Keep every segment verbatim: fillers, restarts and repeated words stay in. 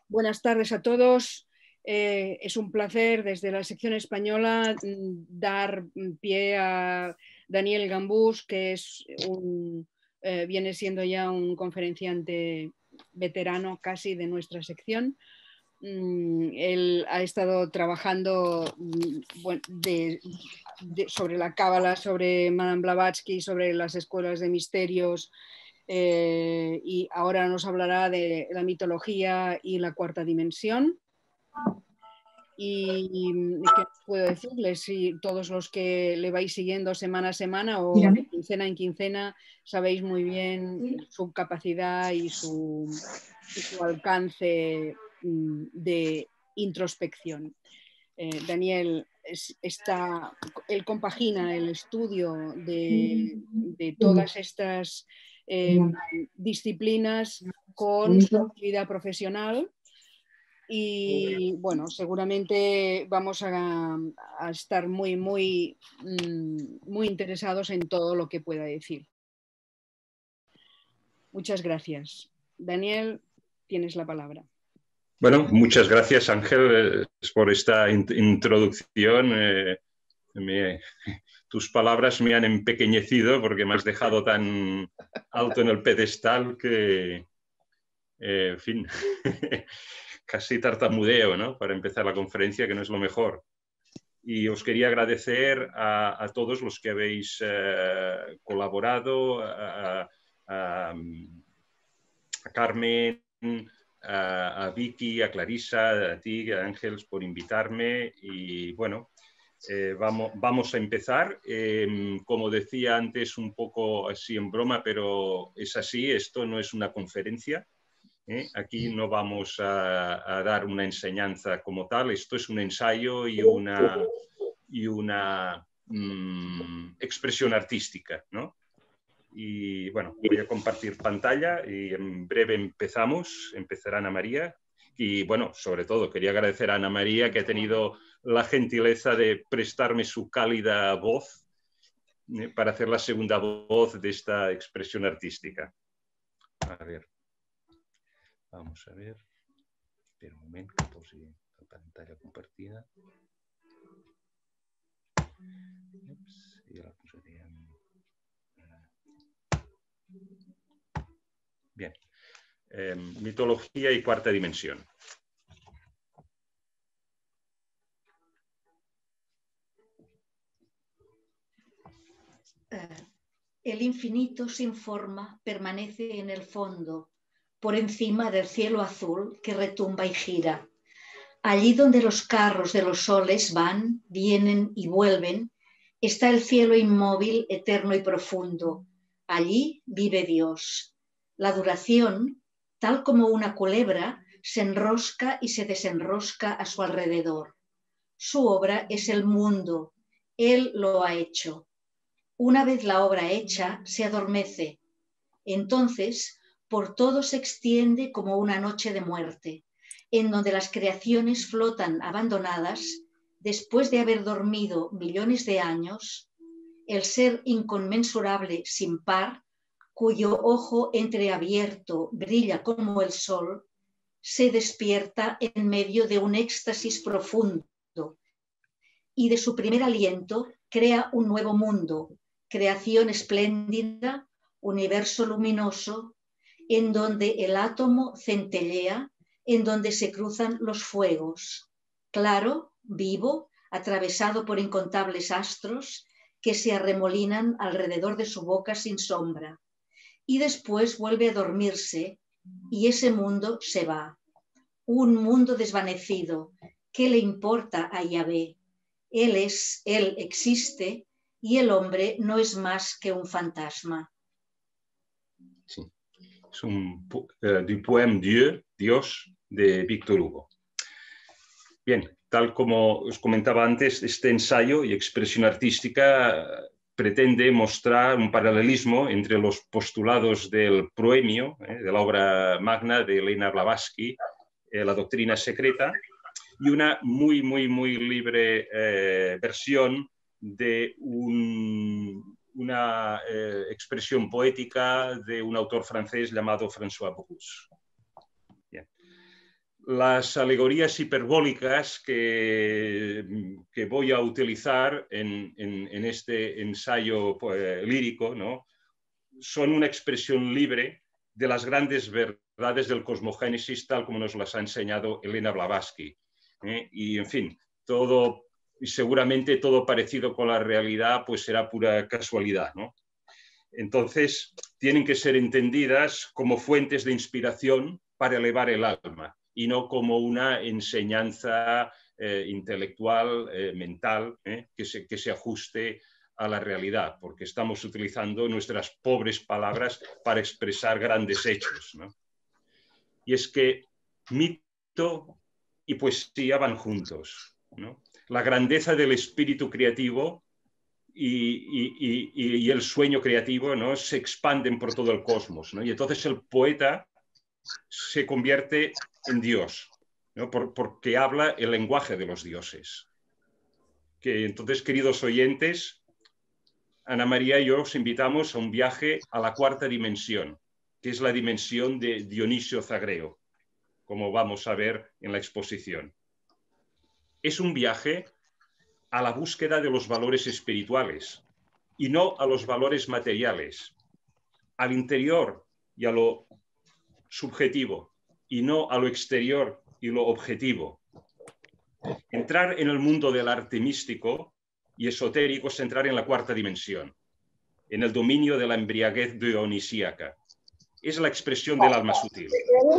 Buenas tardes a todos. Eh, es un placer desde la sección española dar pie a Daniel Gambús, que es un, eh, viene siendo ya un conferenciante veterano casi de nuestra sección. Mm, él ha estado trabajando mm, bueno, de, de, sobre la cábala, sobre Madame Blavatsky, sobre las escuelas de misterios, eh, y ahora nos hablará de la mitología y la cuarta dimensión. Y, y qué puedo decirles, si todos los que le vais siguiendo semana a semana o de quincena en quincena sabéis muy bien su capacidad y su, y su alcance de introspección. Eh, Daniel es, está, él compagina el estudio de, de todas estas eh, disciplinas con su actividad profesional. Y bueno, seguramente vamos a, a estar muy, muy, muy interesados en todo lo que pueda decir. Muchas gracias. Daniel, tienes la palabra. Bueno, muchas gracias, Ángel, por esta in introducción. Eh, me, tus palabras me han empequeñecido porque me has dejado tan alto en el pedestal que, eh, en fin, casi tartamudeo, ¿no? Para empezar la conferencia, que no es lo mejor. Y os quería agradecer a, a todos los que habéis eh, colaborado, a, a, a Carmen, a, a Vicky, a Clarisa, a ti, a Ángeles, por invitarme. Y bueno, eh, vamos, vamos a empezar. Eh, como decía antes, un poco así en broma, pero es así, esto no es una conferencia. ¿Eh? Aquí no vamos a, a dar una enseñanza como tal, esto es un ensayo y una, y una mmm, expresión artística, ¿no? Y bueno, voy a compartir pantalla y en breve empezamos, empezará Ana María. Y bueno, sobre todo quería agradecer a Ana María que ha tenido la gentileza de prestarme su cálida voz eh, para hacer la segunda voz de esta expresión artística. A ver. Vamos a ver. Espera un momento, que pose la pantalla compartida. Ups, ya la puse en... Bien. Eh, mitología y cuarta dimensión. El infinito sin forma permanece en el fondo, por encima del cielo azul que retumba y gira. Allí donde los carros de los soles van, vienen y vuelven, está el cielo inmóvil, eterno y profundo. Allí vive Dios. La duración, tal como una culebra, se enrosca y se desenrosca a su alrededor. Su obra es el mundo. Él lo ha hecho. Una vez la obra hecha, se adormece. Entonces, por todo se extiende como una noche de muerte, en donde las creaciones flotan abandonadas después de haber dormido millones de años. El ser inconmensurable sin par, cuyo ojo entreabierto brilla como el sol, se despierta en medio de un éxtasis profundo y de su primer aliento crea un nuevo mundo, creación espléndida, universo luminoso, en donde el átomo centellea, en donde se cruzan los fuegos, claro, vivo, atravesado por incontables astros que se arremolinan alrededor de su boca sin sombra. Y después vuelve a dormirse y ese mundo se va. Un mundo desvanecido. ¿Qué le importa a Yahvé? Él es, él existe y el hombre no es más que un fantasma. Sí. Es un uh, du poème Dieu, Dios, de Víctor Hugo. Bien, tal como os comentaba antes, este ensayo y expresión artística pretende mostrar un paralelismo entre los postulados del proemio, eh, de la obra magna de Elena Blavatsky, eh, La doctrina secreta, y una muy, muy, muy libre eh, versión de un, una eh, expresión poética de un autor francés llamado François Brousse. Bien. las alegorías hiperbólicas que, que voy a utilizar en, en, en este ensayo pues, lírico, ¿no? Son una expresión libre de las grandes verdades del cosmogénesis, tal como nos las ha enseñado Elena Blavatsky. ¿eh? Y, en fin, todo, y seguramente todo parecido con la realidad, pues será pura casualidad, ¿no? Entonces, tienen que ser entendidas como fuentes de inspiración para elevar el alma y no como una enseñanza eh, intelectual, eh, mental, eh, que, se, que se ajuste a la realidad, porque estamos utilizando nuestras pobres palabras para expresar grandes hechos, ¿no? Y es que mito y poesía van juntos, ¿no? La grandeza del espíritu creativo y, y, y, y el sueño creativo, ¿no? Se expanden por todo el cosmos, ¿no? Y entonces el poeta se convierte en Dios, ¿no? Por, porque habla el lenguaje de los dioses. Que entonces, queridos oyentes, Ana María y yo os invitamos a un viaje a la cuarta dimensión, que es la dimensión de Dionisio Zagreo, como vamos a ver en la exposición. Es un viaje a la búsqueda de los valores espirituales y no a los valores materiales, al interior y a lo subjetivo y no a lo exterior y lo objetivo. Entrar en el mundo del arte místico y esotérico es entrar en la cuarta dimensión, en el dominio de la embriaguez dionisíaca. Es la expresión del alma sutil.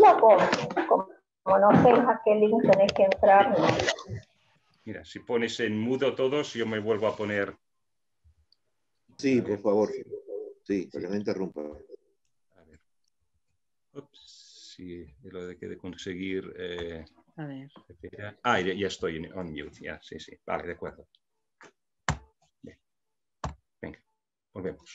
Como no sé a qué link tenés que entrar. Mira, si pones en mudo todos, yo me vuelvo a poner... Sí, por favor. Sí, para que no interrumpa. A ver. Ups, sí, lo de que de conseguir... Eh... A ver. Ah, ya, ya estoy en on mute, ya, sí, sí. Vale, de acuerdo. Bien. Venga, volvemos.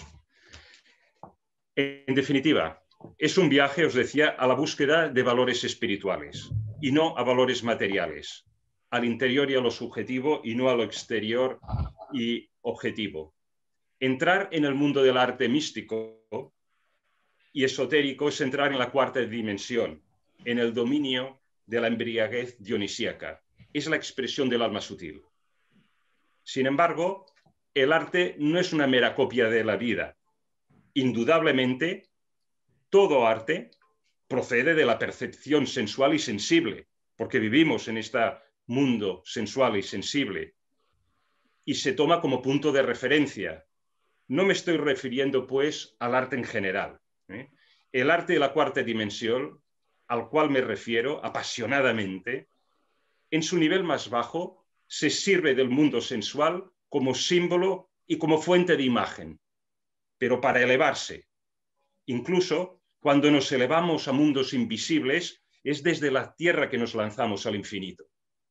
En definitiva, es un viaje, os decía, a la búsqueda de valores espirituales y no a valores materiales, al interior y a lo subjetivo y no a lo exterior y objetivo. Entrar en el mundo del arte místico y esotérico es entrar en la cuarta dimensión, en el dominio de la embriaguez dionisíaca. Es la expresión del alma sutil. Sin embargo, el arte no es una mera copia de la vida. Indudablemente, todo arte procede de la percepción sensual y sensible, porque vivimos en este mundo sensual y sensible, y se toma como punto de referencia. No me estoy refiriendo, pues, al arte en general. ¿eh? El arte de la cuarta dimensión, al cual me refiero apasionadamente, en su nivel más bajo, se sirve del mundo sensual como símbolo y como fuente de imagen, pero para elevarse. Incluso cuando nos elevamos a mundos invisibles, es desde la tierra que nos lanzamos al infinito.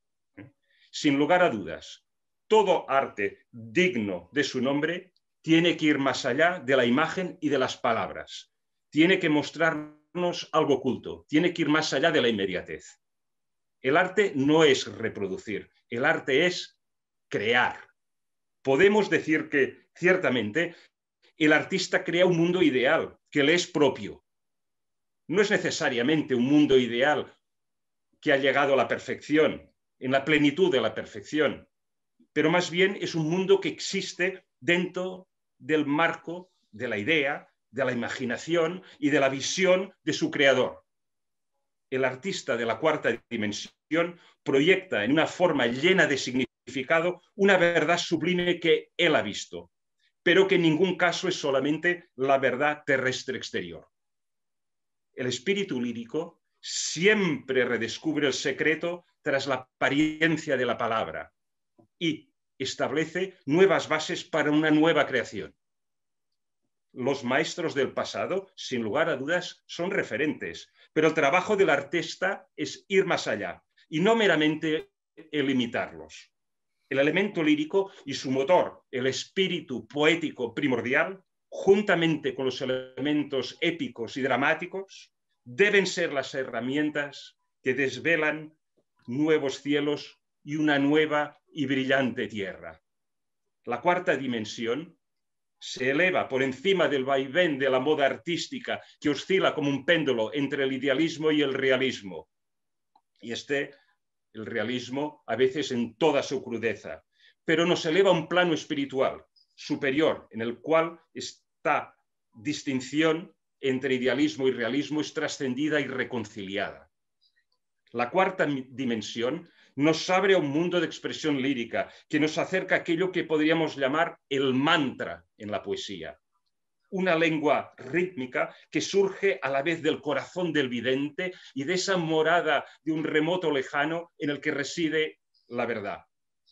Sin lugar a dudas, todo arte digno de su nombre tiene que ir más allá de la imagen y de las palabras. Tiene que mostrarnos algo oculto, tiene que ir más allá de la inmediatez. El arte no es reproducir, el arte es crear. Podemos decir que, ciertamente, el artista crea un mundo ideal que le es propio. No es necesariamente un mundo ideal que ha llegado a la perfección, en la plenitud de la perfección, pero más bien es un mundo que existe dentro del marco de la idea, de la imaginación y de la visión de su creador. El artista de la cuarta dimensión proyecta en una forma llena de significado una verdad sublime que él ha visto, pero que en ningún caso es solamente la verdad terrestre exterior. El espíritu lírico siempre redescubre el secreto tras la apariencia de la palabra y establece nuevas bases para una nueva creación. Los maestros del pasado, sin lugar a dudas, son referentes, pero el trabajo del artista es ir más allá y no meramente imitarlos. El elemento lírico y su motor, el espíritu poético primordial, juntamente con los elementos épicos y dramáticos, deben ser las herramientas que desvelan nuevos cielos y una nueva y brillante tierra. La cuarta dimensión se eleva por encima del vaivén de la moda artística que oscila como un péndulo entre el idealismo y el realismo. y este, el realismo, a veces en toda su crudeza, pero nos eleva a un plano espiritual superior, en el cual esta distinción entre idealismo y realismo es trascendida y reconciliada. La cuarta dimensión nos abre a un mundo de expresión lírica que nos acerca a aquello que podríamos llamar el mantra en la poesía. Una lengua rítmica que surge a la vez del corazón del vidente y de esa morada de un remoto lejano en el que reside la verdad.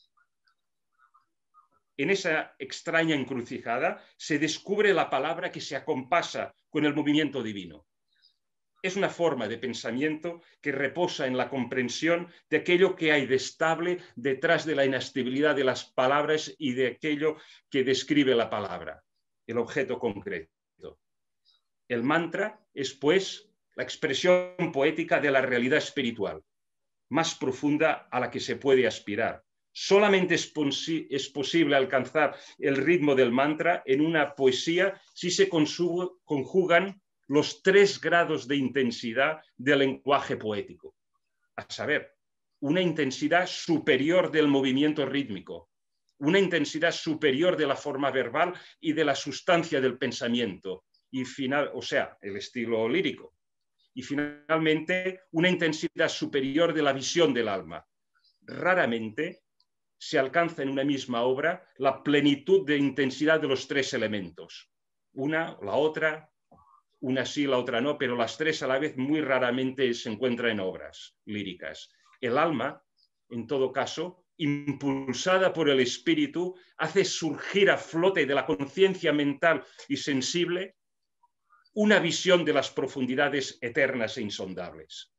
En esa extraña encrucijada se descubre la palabra que se acompasa con el movimiento divino. Es una forma de pensamiento que reposa en la comprensión de aquello que hay de estable detrás de la inestabilidad de las palabras y de aquello que describe la palabra, el objeto concreto. El mantra es, pues, la expresión poética de la realidad espiritual, más profunda a la que se puede aspirar. Solamente es, es posible alcanzar el ritmo del mantra en una poesía si se conjugan los tres grados de intensidad del lenguaje poético. A saber, una intensidad superior del movimiento rítmico, una intensidad superior de la forma verbal y de la sustancia del pensamiento, y final, o sea, el estilo lírico. Y finalmente, una intensidad superior de la visión del alma. Raramente se alcanza en una misma obra la plenitud de intensidad de los tres elementos. Una, la otra, una sí, la otra no, pero las tres a la vez muy raramente se encuentran en obras líricas. El alma, en todo caso, impulsada por el espíritu, hace surgir a flote de la conciencia mental y sensible una visión de las profundidades eternas e insondables.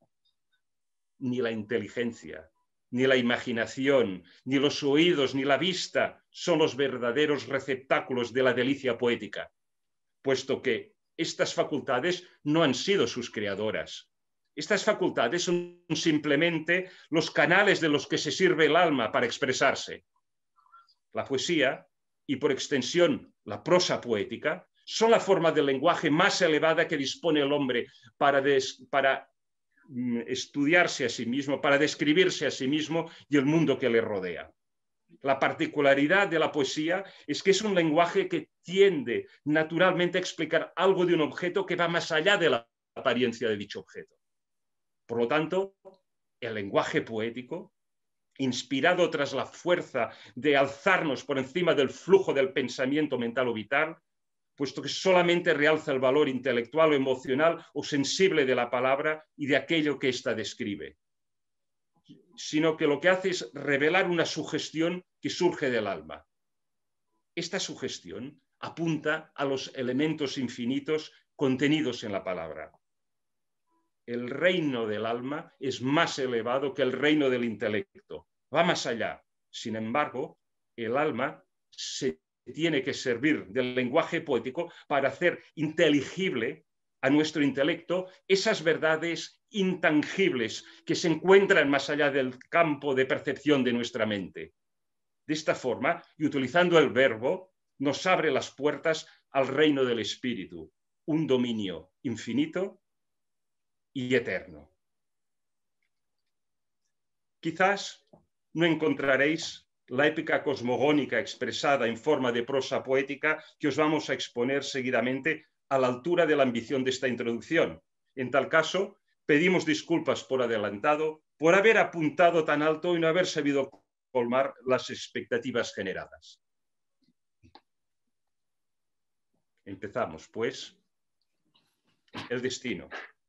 Ni la inteligencia, ni la imaginación, ni los oídos, ni la vista son los verdaderos receptáculos de la delicia poética, puesto que estas facultades no han sido sus creadoras. Estas facultades son simplemente los canales de los que se sirve el alma para expresarse. La poesía, y por extensión la prosa poética, son la forma del lenguaje más elevada que dispone el hombre para, des, para mm, estudiarse a sí mismo, para describirse a sí mismo y el mundo que le rodea. La particularidad de la poesía es que es un lenguaje que tiende naturalmente a explicar algo de un objeto que va más allá de la apariencia de dicho objeto. Por lo tanto, el lenguaje poético, inspirado tras la fuerza de alzarnos por encima del flujo del pensamiento mental o vital, puesto que solamente realza el valor intelectual o emocional o sensible de la palabra y de aquello que ésta describe, sino que lo que hace es revelar una sugestión que surge del alma. Esta sugestión apunta a los elementos infinitos contenidos en la palabra. El reino del alma es más elevado que el reino del intelecto, va más allá. Sin embargo, el alma se tiene que servir del lenguaje poético para hacer inteligible a nuestro intelecto esas verdades intangibles que se encuentran más allá del campo de percepción de nuestra mente. De esta forma, y utilizando el verbo, nos abre las puertas al reino del espíritu, un dominio infinito y eterno. Quizás no encontraréis la épica cosmogónica expresada en forma de prosa poética que os vamos a exponer seguidamente a la altura de la ambición de esta introducción. En tal caso, pedimos disculpas por adelantado por haber apuntado tan alto y no haber sabido colmar las expectativas generadas. Empezamos, pues. El destino.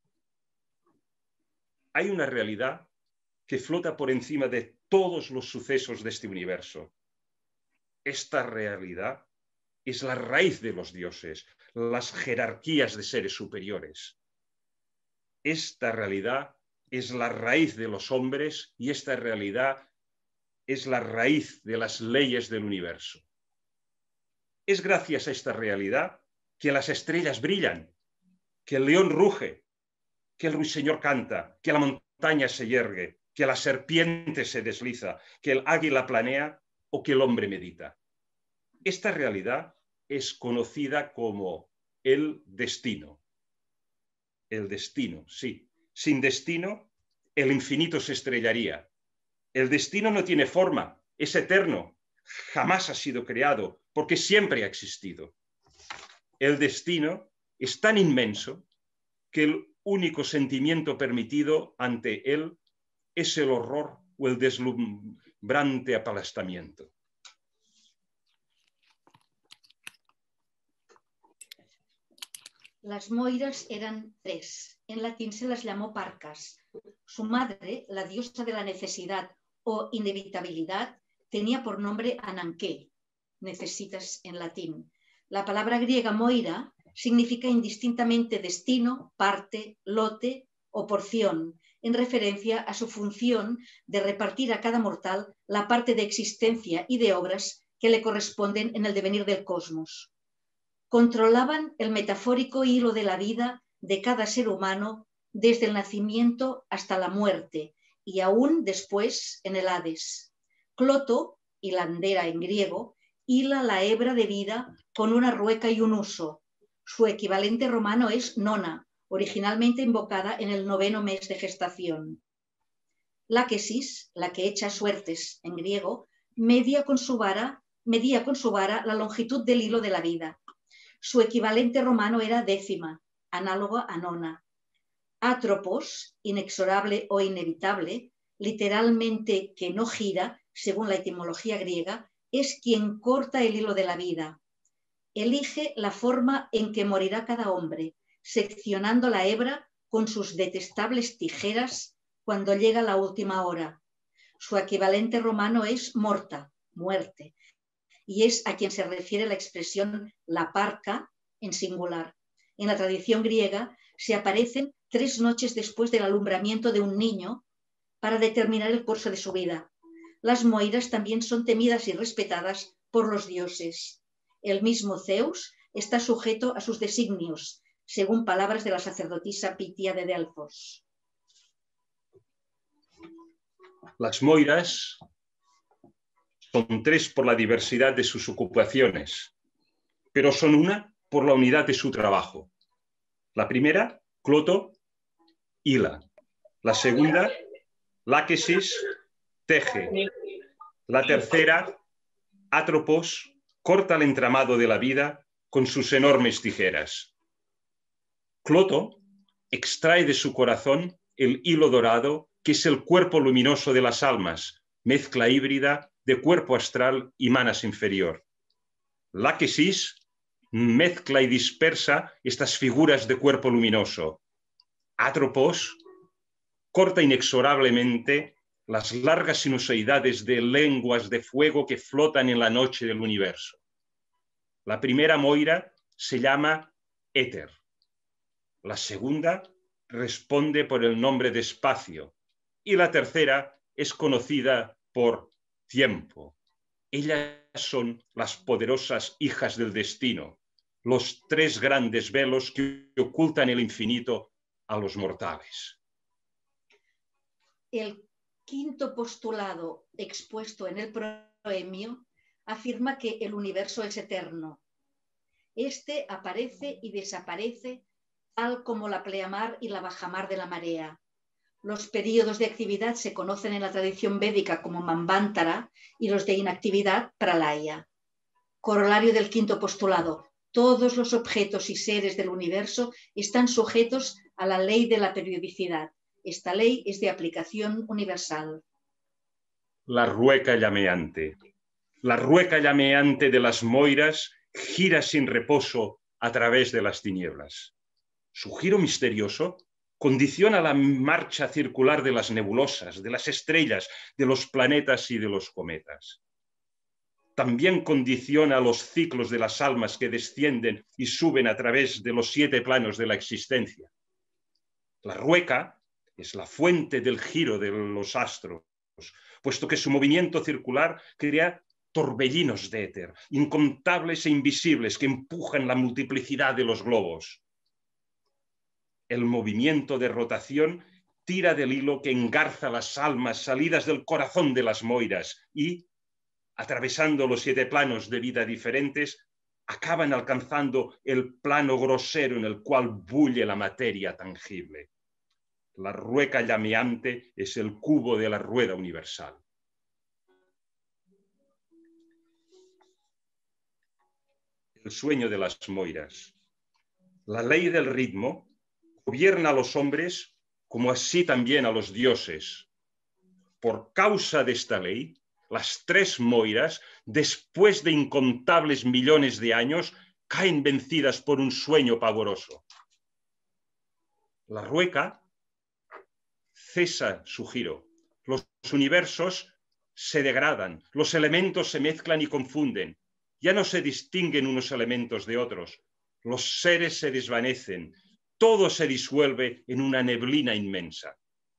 Hay una realidad que flota por encima de todos los sucesos de este universo. Esta realidad es la raíz de los dioses, las jerarquías de seres superiores. Esta realidad es la raíz de los hombres y esta realidad es la raíz de las leyes del universo. Es gracias a esta realidad que las estrellas brillan, que el león ruge, que el ruiseñor canta, que la montaña se yergue, que la serpiente se desliza, que el águila planea o que el hombre medita. Esta realidad es conocida como el destino. El destino, sí. Sin destino, el infinito se estrellaría. El destino no tiene forma, es eterno, jamás ha sido creado, porque siempre ha existido. El destino es tan inmenso que el único sentimiento permitido ante él es el horror o el deslumbrante aplastamiento. Las moiras eran tres. En latín se las llamó parcas. Su madre, la diosa de la necesidad o inevitabilidad, tenía por nombre Ananké, necesitas en latín. La palabra griega moira significa indistintamente destino, parte, lote o porción, en referencia a su función de repartir a cada mortal la parte de existencia y de obras que le corresponden en el devenir del cosmos. Controlaban el metafórico hilo de la vida de cada ser humano desde el nacimiento hasta la muerte y aún después en el Hades. Cloto, hilandera en griego, hila la hebra de vida con una rueca y un uso. Su equivalente romano es nona, originalmente invocada en el noveno mes de gestación. Láquesis, la que echa suertes en griego, media con su vara, medía con su vara la longitud del hilo de la vida. Su equivalente romano era décima, análogo a nona. Atropos, inexorable o inevitable, literalmente que no gira, según la etimología griega, es quien corta el hilo de la vida. Elige la forma en que morirá cada hombre, seccionando la hebra con sus detestables tijeras cuando llega la última hora. Su equivalente romano es morta, muerte, y es a quien se refiere la expresión la parca en singular. En la tradición griega se aparecen tres noches después del alumbramiento de un niño para determinar el curso de su vida. Las moiras también son temidas y respetadas por los dioses. El mismo Zeus está sujeto a sus designios, según palabras de la sacerdotisa Pitia de Delfos. Las moiras son tres por la diversidad de sus ocupaciones, pero son una por la unidad de su trabajo. La primera, Cloto, hila. La segunda, Láquesis, teje. La tercera, Atropos, corta el entramado de la vida con sus enormes tijeras. Cloto extrae de su corazón el hilo dorado, que es el cuerpo luminoso de las almas, mezcla híbrida de cuerpo astral y manas inferior. Láquesis mezcla y dispersa estas figuras de cuerpo luminoso. Atropos corta inexorablemente las largas sinuosidades de lenguas de fuego que flotan en la noche del universo. La primera moira se llama éter. La segunda responde por el nombre de espacio y la tercera es conocida por tiempo. Ellas son las poderosas hijas del destino, los tres grandes velos que ocultan el infinito a los mortales. El quinto postulado expuesto en el proemio afirma que el universo es eterno. Este aparece y desaparece tal como la pleamar y la bajamar de la marea. Los períodos de actividad se conocen en la tradición védica como Manvantara y los de inactividad Pralaya. Corolario del quinto postulado. Todos los objetos y seres del universo están sujetos a la ley de la periodicidad. Esta ley es de aplicación universal. La rueca llameante. La rueca llameante de las moiras gira sin reposo a través de las tinieblas. Su giro misterioso condiciona la marcha circular de las nebulosas, de las estrellas, de los planetas y de los cometas. También condiciona los ciclos de las almas que descienden y suben a través de los siete planos de la existencia. La rueca es la fuente del giro de los astros, puesto que su movimiento circular crea torbellinos de éter, incontables e invisibles que empujan la multiplicidad de los globos. El movimiento de rotación tira del hilo que engarza las almas salidas del corazón de las moiras y, atravesando los siete planos de vida diferentes, acaban alcanzando el plano grosero en el cual bulle la materia tangible. La rueca llameante es el cubo de la rueda universal. El sueño de las moiras. La ley del ritmo gobierna a los hombres como así también a los dioses. Por causa de esta ley, las tres moiras, después de incontables millones de años, caen vencidas por un sueño pavoroso. La rueca cesa su giro. Los universos se degradan, los elementos se mezclan y confunden. Ya no se distinguen unos elementos de otros. Los seres se desvanecen. Todo se disuelve en una neblina inmensa.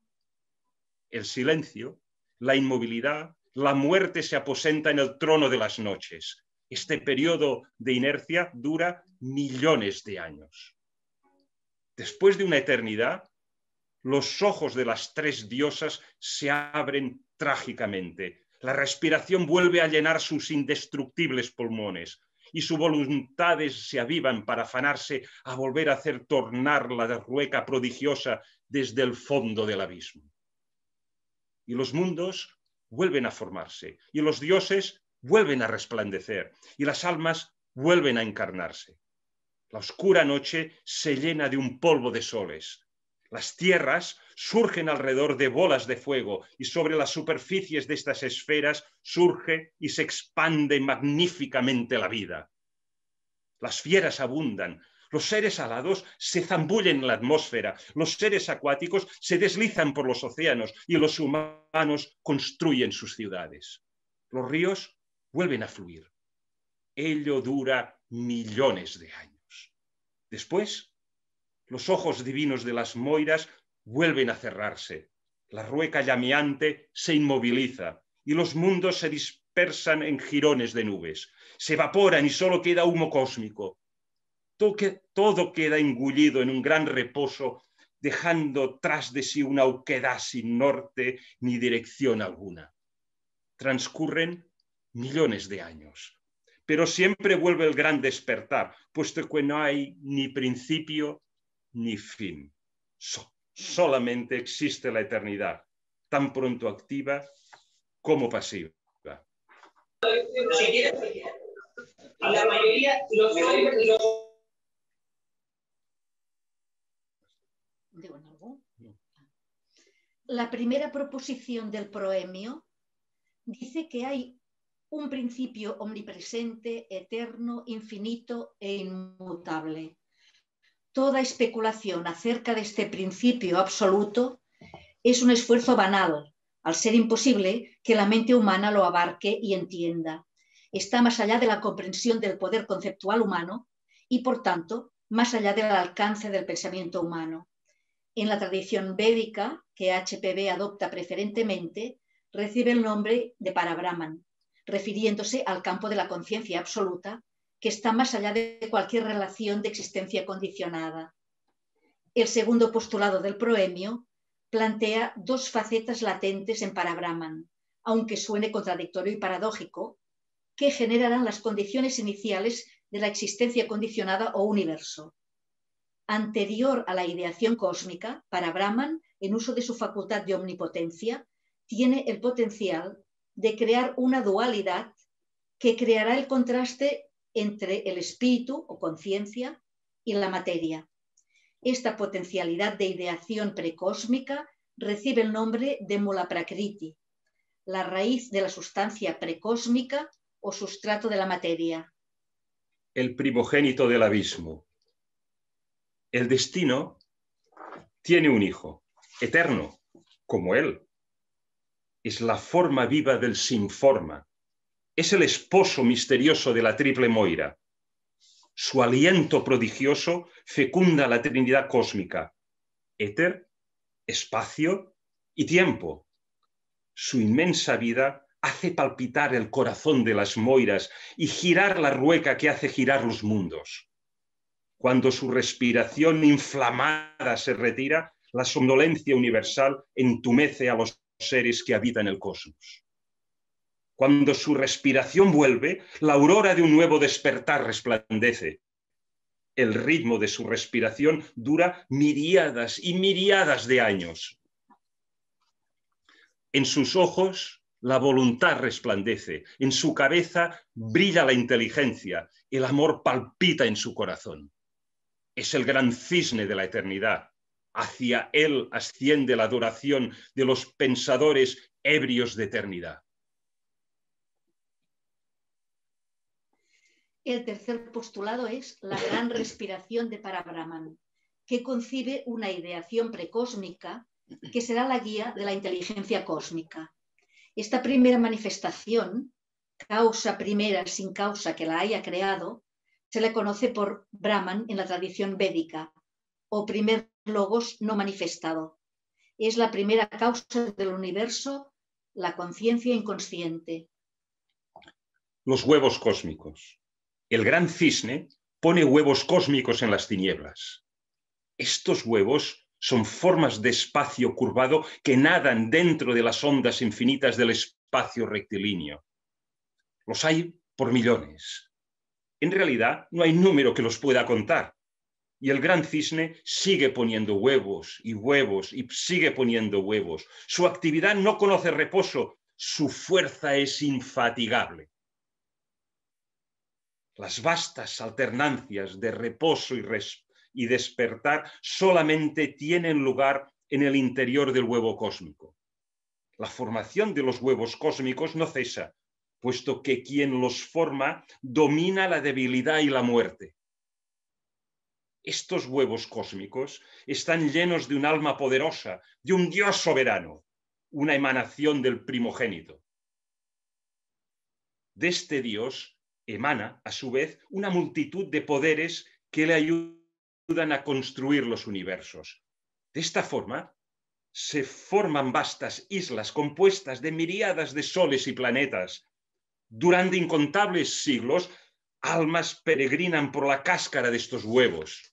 El silencio, la inmovilidad, la muerte se aposenta en el trono de las noches. Este periodo de inercia dura millones de años. Después de una eternidad, los ojos de las tres diosas se abren trágicamente. La respiración vuelve a llenar sus indestructibles pulmones y sus voluntades se avivan para afanarse a volver a hacer tornar la rueca prodigiosa desde el fondo del abismo. Y los mundos vuelven a formarse, y los dioses vuelven a resplandecer, y las almas vuelven a encarnarse. La oscura noche se llena de un polvo de soles. Las tierras surgen alrededor de bolas de fuego, y sobre las superficies de estas esferas surge y se expande magníficamente la vida. Las fieras abundan. Los seres alados se zambullen en la atmósfera, los seres acuáticos se deslizan por los océanos y los humanos construyen sus ciudades. Los ríos vuelven a fluir. Ello dura millones de años. Después, los ojos divinos de las moiras vuelven a cerrarse. La rueca llameante se inmoviliza y los mundos se dispersan en jirones de nubes. Se evaporan y solo queda humo cósmico. Todo queda engullido en un gran reposo, dejando tras de sí una oquedad sin norte ni dirección alguna. Transcurren millones de años, pero siempre vuelve el gran despertar, puesto que no hay ni principio ni fin. So- solamente existe la eternidad, tan pronto activa como pasiva. La mayoría, los hombres, los... La primera proposición del proemio dice que hay un principio omnipresente, eterno, infinito e inmutable. Toda especulación acerca de este principio absoluto es un esfuerzo banal, al ser imposible que la mente humana lo abarque y entienda. Está más allá de la comprensión del poder conceptual humano y, por tanto, más allá del alcance del pensamiento humano. En la tradición védica, que H P B adopta preferentemente, recibe el nombre de Parabrahman, refiriéndose al campo de la conciencia absoluta, que está más allá de cualquier relación de existencia condicionada. El segundo postulado del proemio plantea dos facetas latentes en Parabrahman, aunque suene contradictorio y paradójico, que generarán las condiciones iniciales de la existencia condicionada o universo. Anterior a la ideación cósmica, Parabrahman, en uso de su facultad de omnipotencia, tiene el potencial de crear una dualidad que creará el contraste entre el espíritu o conciencia y la materia. Esta potencialidad de ideación precósmica recibe el nombre de Mula Prakriti, la raíz de la sustancia precósmica o sustrato de la materia. El primogénito del abismo. El destino tiene un hijo, eterno, como él. Es la forma viva del sin forma. Es el esposo misterioso de la triple moira. Su aliento prodigioso fecunda la Trinidad cósmica, éter, espacio y tiempo. Su inmensa vida hace palpitar el corazón de las moiras y girar la rueca que hace girar los mundos. Cuando su respiración inflamada se retira, la somnolencia universal entumece a los seres que habitan el cosmos. Cuando su respiración vuelve, la aurora de un nuevo despertar resplandece. El ritmo de su respiración dura miríadas y miríadas de años. En sus ojos la voluntad resplandece, en su cabeza brilla la inteligencia, el amor palpita en su corazón. Es el gran cisne de la eternidad. Hacia él asciende la adoración de los pensadores ebrios de eternidad. El tercer postulado es la gran respiración de Parabrahman, que concibe una ideación precósmica que será la guía de la inteligencia cósmica. Esta primera manifestación, causa primera sin causa que la haya creado, se le conoce por Brahman en la tradición védica, o primer logos no manifestado. Es la primera causa del universo, la conciencia inconsciente. Los huevos cósmicos. El gran cisne pone huevos cósmicos en las tinieblas. Estos huevos son formas de espacio curvado que nadan dentro de las ondas infinitas del espacio rectilíneo. Los hay por millones. En realidad, no hay número que los pueda contar. Y el gran cisne sigue poniendo huevos y huevos y sigue poniendo huevos. Su actividad no conoce reposo. Su fuerza es infatigable. Las vastas alternancias de reposo y, res y despertar solamente tienen lugar en el interior del huevo cósmico. La formación de los huevos cósmicos no cesa, puesto que quien los forma domina la debilidad y la muerte. Estos huevos cósmicos están llenos de un alma poderosa, de un Dios soberano, una emanación del primogénito. De este Dios emana, a su vez, una multitud de poderes que le ayudan a construir los universos. De esta forma, se forman vastas islas compuestas de miríadas de soles y planetas. Durante incontables siglos, almas peregrinan por la cáscara de estos huevos.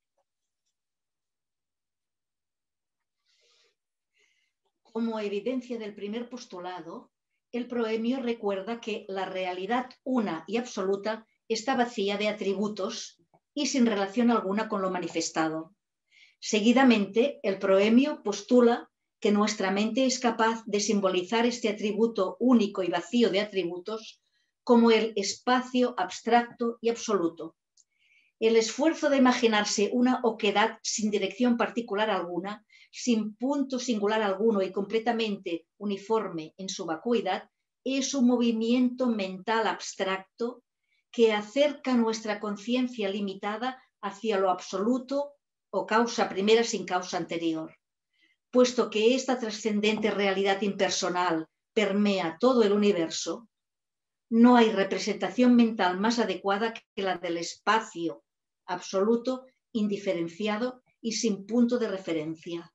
Como evidencia del primer postulado, el proemio recuerda que la realidad una y absoluta está vacía de atributos y sin relación alguna con lo manifestado. Seguidamente, el proemio postula que nuestra mente es capaz de simbolizar este atributo único y vacío de atributos como el espacio abstracto y absoluto. El esfuerzo de imaginarse una oquedad sin dirección particular alguna, sin punto singular alguno y completamente uniforme en su vacuidad, es un movimiento mental abstracto que acerca nuestra conciencia limitada hacia lo absoluto o causa primera sin causa anterior. Puesto que esta trascendente realidad impersonal permea todo el universo, no hay representación mental más adecuada que la del espacio absoluto, indiferenciado y sin punto de referencia.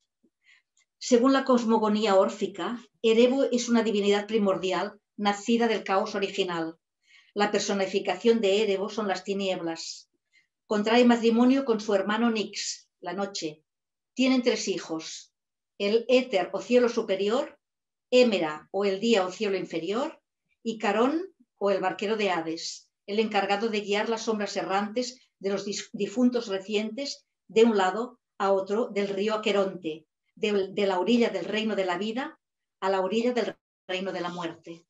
Según la cosmogonía órfica, Erebo es una divinidad primordial nacida del caos original. La personificación de Erebo son las tinieblas. Contrae matrimonio con su hermano Nix, la noche. Tienen tres hijos: el éter o cielo superior, Émera o el día o cielo inferior, y Carón o el barquero de Hades, el encargado de guiar las sombras errantes de los difuntos recientes de un lado a otro del río Aqueronte, de, de la orilla del reino de la vida a la orilla del reino de la muerte.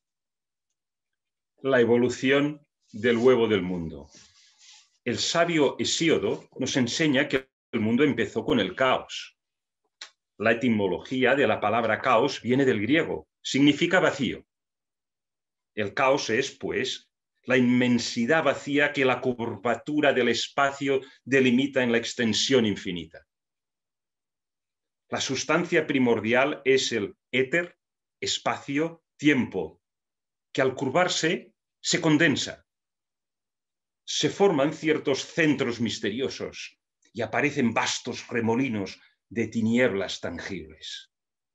La evolución del huevo del mundo. El sabio Hesíodo nos enseña que el mundo empezó con el caos. La etimología de la palabra caos viene del griego, significa vacío. El caos es, pues, la inmensidad vacía que la curvatura del espacio delimita en la extensión infinita. La sustancia primordial es el éter, espacio, tiempo, que al curvarse se condensa. Se forman ciertos centros misteriosos y aparecen vastos remolinos de tinieblas tangibles.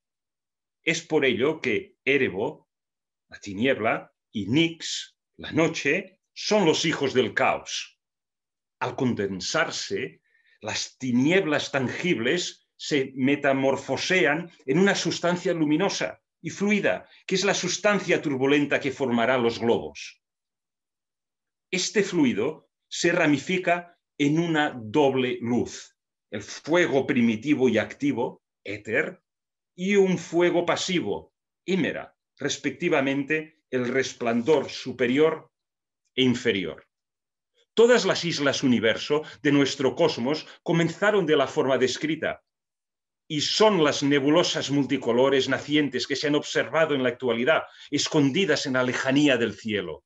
Es por ello que Erebo, la tiniebla, y Nix, la noche, son los hijos del caos. Al condensarse, las tinieblas tangibles se metamorfosean en una sustancia luminosa y fluida, que es la sustancia turbulenta que formará los globos. Este fluido se ramifica en una doble luz, el fuego primitivo y activo, éter, y un fuego pasivo, hímera, respectivamente el resplandor superior e inferior. Todas las islas universo de nuestro cosmos comenzaron de la forma descrita y son las nebulosas multicolores nacientes que se han observado en la actualidad, escondidas en la lejanía del cielo.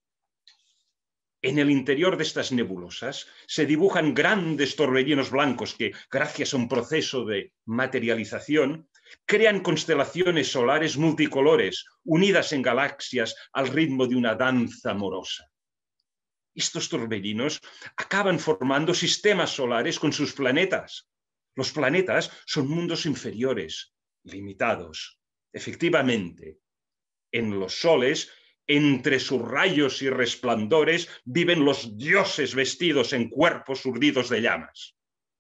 En el interior de estas nebulosas se dibujan grandes torbellinos blancos que, gracias a un proceso de materialización, crean constelaciones solares multicolores, unidas en galaxias al ritmo de una danza amorosa. Estos torbellinos acaban formando sistemas solares con sus planetas. Los planetas son mundos inferiores, limitados. Efectivamente, en los soles, entre sus rayos y resplandores, viven los dioses vestidos en cuerpos urdidos de llamas.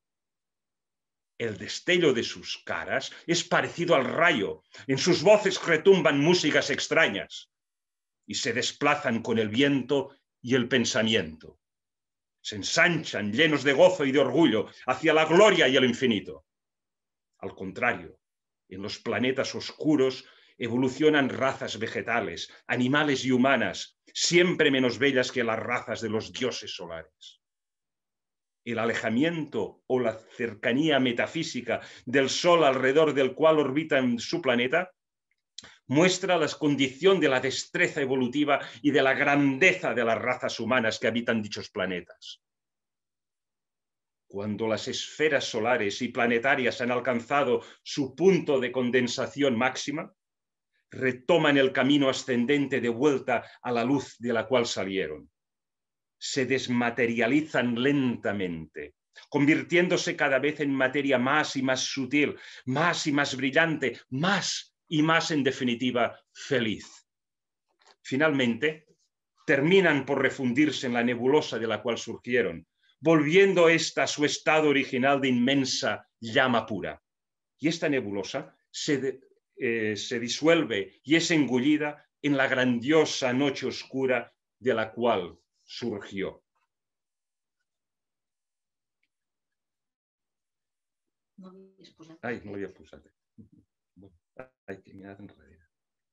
El destello de sus caras es parecido al rayo. En sus voces retumban músicas extrañas y se desplazan con el viento y el pensamiento. Se ensanchan llenos de gozo y de orgullo hacia la gloria y el infinito. Al contrario, en los planetas oscuros evolucionan razas vegetales, animales y humanas, siempre menos bellas que las razas de los dioses solares. El alejamiento o la cercanía metafísica del Sol alrededor del cual orbita su planeta muestra la condición de la destreza evolutiva y de la grandeza de las razas humanas que habitan dichos planetas. Cuando las esferas solares y planetarias han alcanzado su punto de condensación máxima, retoman el camino ascendente de vuelta a la luz de la cual salieron. Se desmaterializan lentamente, convirtiéndose cada vez en materia más y más sutil, más y más brillante, más y más, en definitiva, feliz. Finalmente, terminan por refundirse en la nebulosa de la cual surgieron, volviendo esta a su estado original de inmensa llama pura. Y esta nebulosa se, de, eh, se disuelve y es engullida en la grandiosa noche oscura de la cual surgió. Ay, no lo voy a pulsar. Hay que mirar en realidad.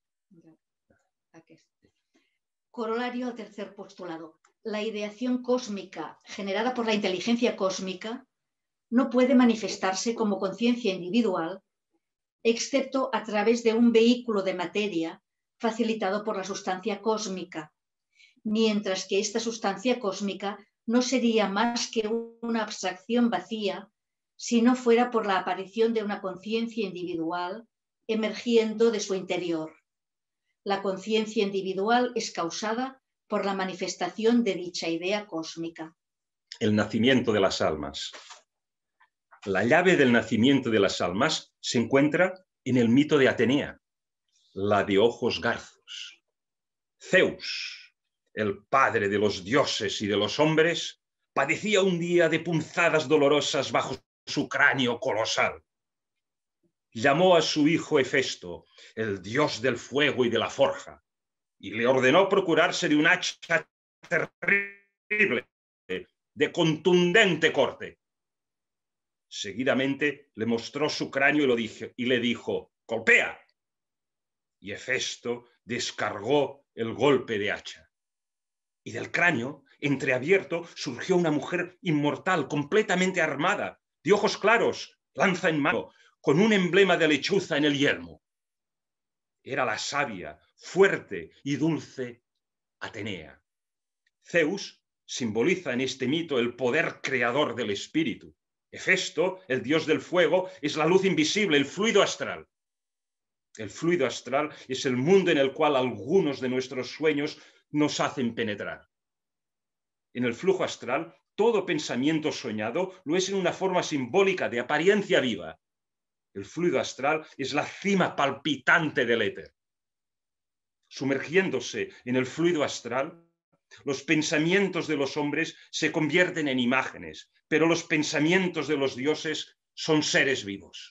Corolario al tercer postulado. La ideación cósmica generada por la inteligencia cósmica no puede manifestarse como conciencia individual, excepto a través de un vehículo de materia facilitado por la sustancia cósmica, mientras que esta sustancia cósmica no sería más que una abstracción vacía si no fuera por la aparición de una conciencia individual emergiendo de su interior. La conciencia individual es causada por la manifestación de dicha idea cósmica. El nacimiento de las almas. La llave del nacimiento de las almas se encuentra en el mito de Atenea, la de ojos garzos. Zeus, el padre de los dioses y de los hombres, padecía un día de punzadas dolorosas bajo su cráneo colosal. Llamó a su hijo Hefesto, el dios del fuego y de la forja, y le ordenó procurarse de un hacha terrible, de contundente corte. Seguidamente le mostró su cráneo y, lo dijo, y le dijo, ¡golpea! Y Hefesto descargó el golpe de hacha. Y del cráneo, entreabierto, surgió una mujer inmortal, completamente armada, de ojos claros, lanza en mano, con un emblema de lechuza en el yelmo. Era la sabia, fuerte y dulce Atenea. Zeus simboliza en este mito el poder creador del espíritu. Hefesto, el dios del fuego, es la luz invisible, el fluido astral. El fluido astral es el mundo en el cual algunos de nuestros sueños nos hacen penetrar. En el flujo astral, todo pensamiento soñado lo es en una forma simbólica de apariencia viva. El fluido astral es la cima palpitante del éter. Sumergiéndose en el fluido astral, los pensamientos de los hombres se convierten en imágenes, pero los pensamientos de los dioses son seres vivos.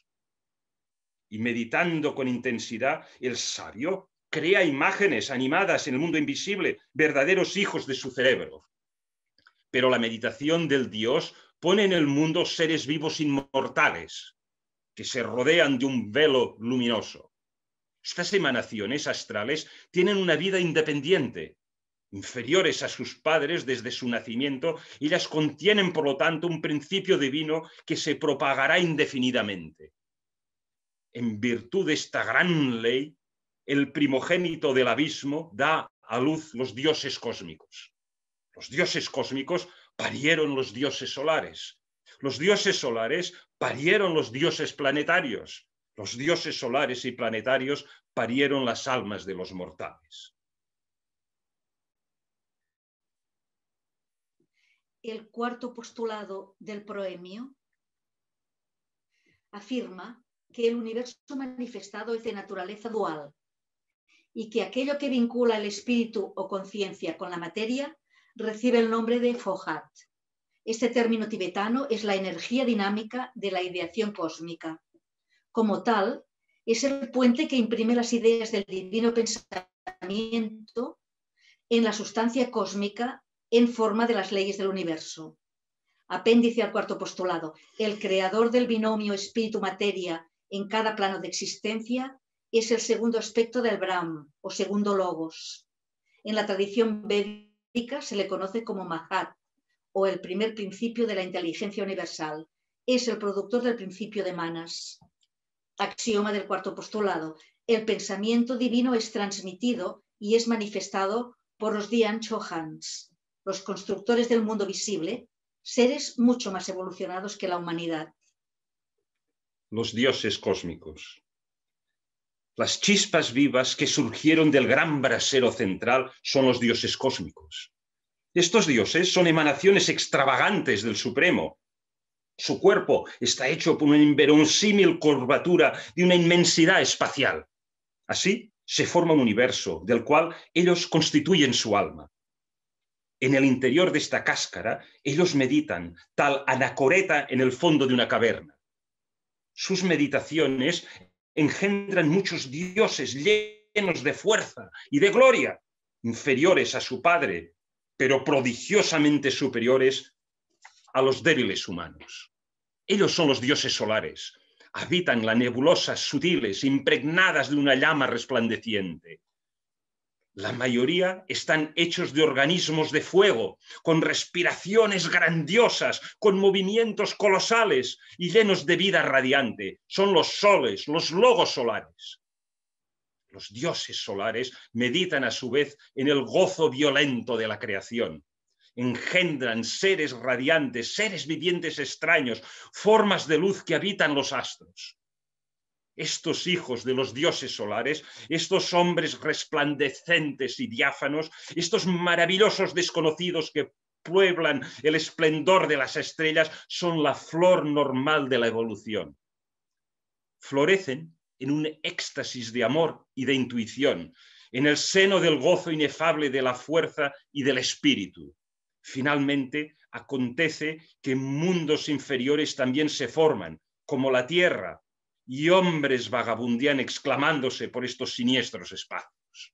Y meditando con intensidad, el sabio crea imágenes animadas en el mundo invisible, verdaderos hijos de su cerebro. pero la meditación del Dios pone en el mundo seres vivos inmortales que se rodean de un velo luminoso. Estas emanaciones astrales tienen una vida independiente, inferiores a sus padres desde su nacimiento, y ellas contienen, por lo tanto, un principio divino que se propagará indefinidamente. En virtud de esta gran ley, el primogénito del abismo da a luz los dioses cósmicos. Los dioses cósmicos parieron los dioses solares. Los dioses solares parieron los dioses planetarios. Los dioses solares y planetarios parieron las almas de los mortales. El cuarto postulado del proemio afirma que el universo manifestado es de naturaleza dual y que aquello que vincula el espíritu o conciencia con la materia recibe el nombre de Fohat. Este término tibetano es la energía dinámica de la ideación cósmica. Como tal, es el puente que imprime las ideas del divino pensamiento en la sustancia cósmica en forma de las leyes del universo. Apéndice al cuarto postulado. El creador del binomio espíritu-materia en cada plano de existencia es el segundo aspecto del Brahm, o segundo logos. En la tradición védica se le conoce como Mahat, o el primer principio de la inteligencia universal. Es el productor del principio de Manas. Axioma del cuarto postulado. El pensamiento divino es transmitido y es manifestado por los Dhyan Chohans, los constructores del mundo visible, seres mucho más evolucionados que la humanidad. Los dioses cósmicos. Las chispas vivas que surgieron del gran brasero central son los dioses cósmicos. Estos dioses son emanaciones extravagantes del Supremo. Su cuerpo está hecho por una inverosímil curvatura de una inmensidad espacial. Así se forma un universo del cual ellos constituyen su alma. En el interior de esta cáscara, ellos meditan, tal anacoreta en el fondo de una caverna. Sus meditaciones engendran muchos dioses llenos de fuerza y de gloria, inferiores a su padre, pero prodigiosamente superiores a los débiles humanos. Ellos son los dioses solares, habitan las nebulosas sutiles, impregnadas de una llama resplandeciente. La mayoría están hechos de organismos de fuego, con respiraciones grandiosas, con movimientos colosales y llenos de vida radiante. Son los soles, los logos solares. Los dioses solares meditan a su vez en el gozo violento de la creación. Engendran seres radiantes, seres vivientes extraños, formas de luz que habitan los astros. Estos hijos de los dioses solares, estos hombres resplandecentes y diáfanos, estos maravillosos desconocidos que pueblan el esplendor de las estrellas, son la flor normal de la evolución. Florecen en un éxtasis de amor y de intuición, en el seno del gozo inefable de la fuerza y del espíritu. Finalmente, acontece que mundos inferiores también se forman, como la tierra, y hombres vagabundean exclamándose por estos siniestros espacios.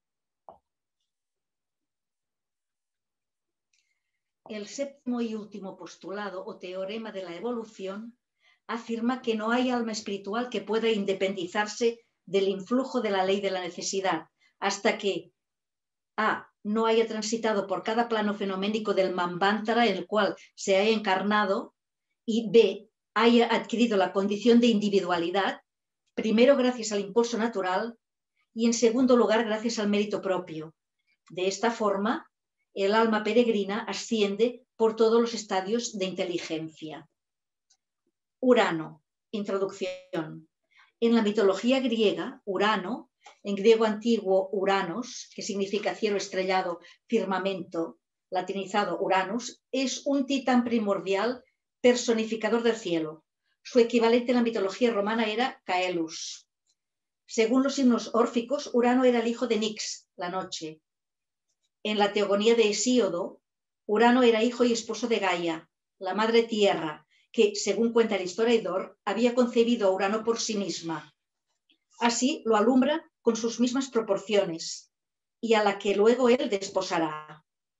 El séptimo y último postulado o teorema de la evolución afirma que no hay alma espiritual que pueda independizarse del influjo de la ley de la necesidad hasta que A. no haya transitado por cada plano fenoménico del Manvantara en el cual se haya encarnado, y B. haya adquirido la condición de individualidad, primero gracias al impulso natural y en segundo lugar gracias al mérito propio. De esta forma, el alma peregrina asciende por todos los estadios de inteligencia. Urano. Introducción. En la mitología griega, Urano, en griego antiguo Uranos, que significa cielo estrellado, firmamento, latinizado Uranus, es un titán primordial personificador del cielo. Su equivalente en la mitología romana era Caelus. Según los himnos órficos, Urano era el hijo de Nix, la noche. En la teogonía de Hesíodo, Urano era hijo y esposo de Gaia, la madre tierra, que, según cuenta el historiador, había concebido a Urano por sí misma. Así lo alumbra con sus mismas proporciones, y a la que luego él desposará.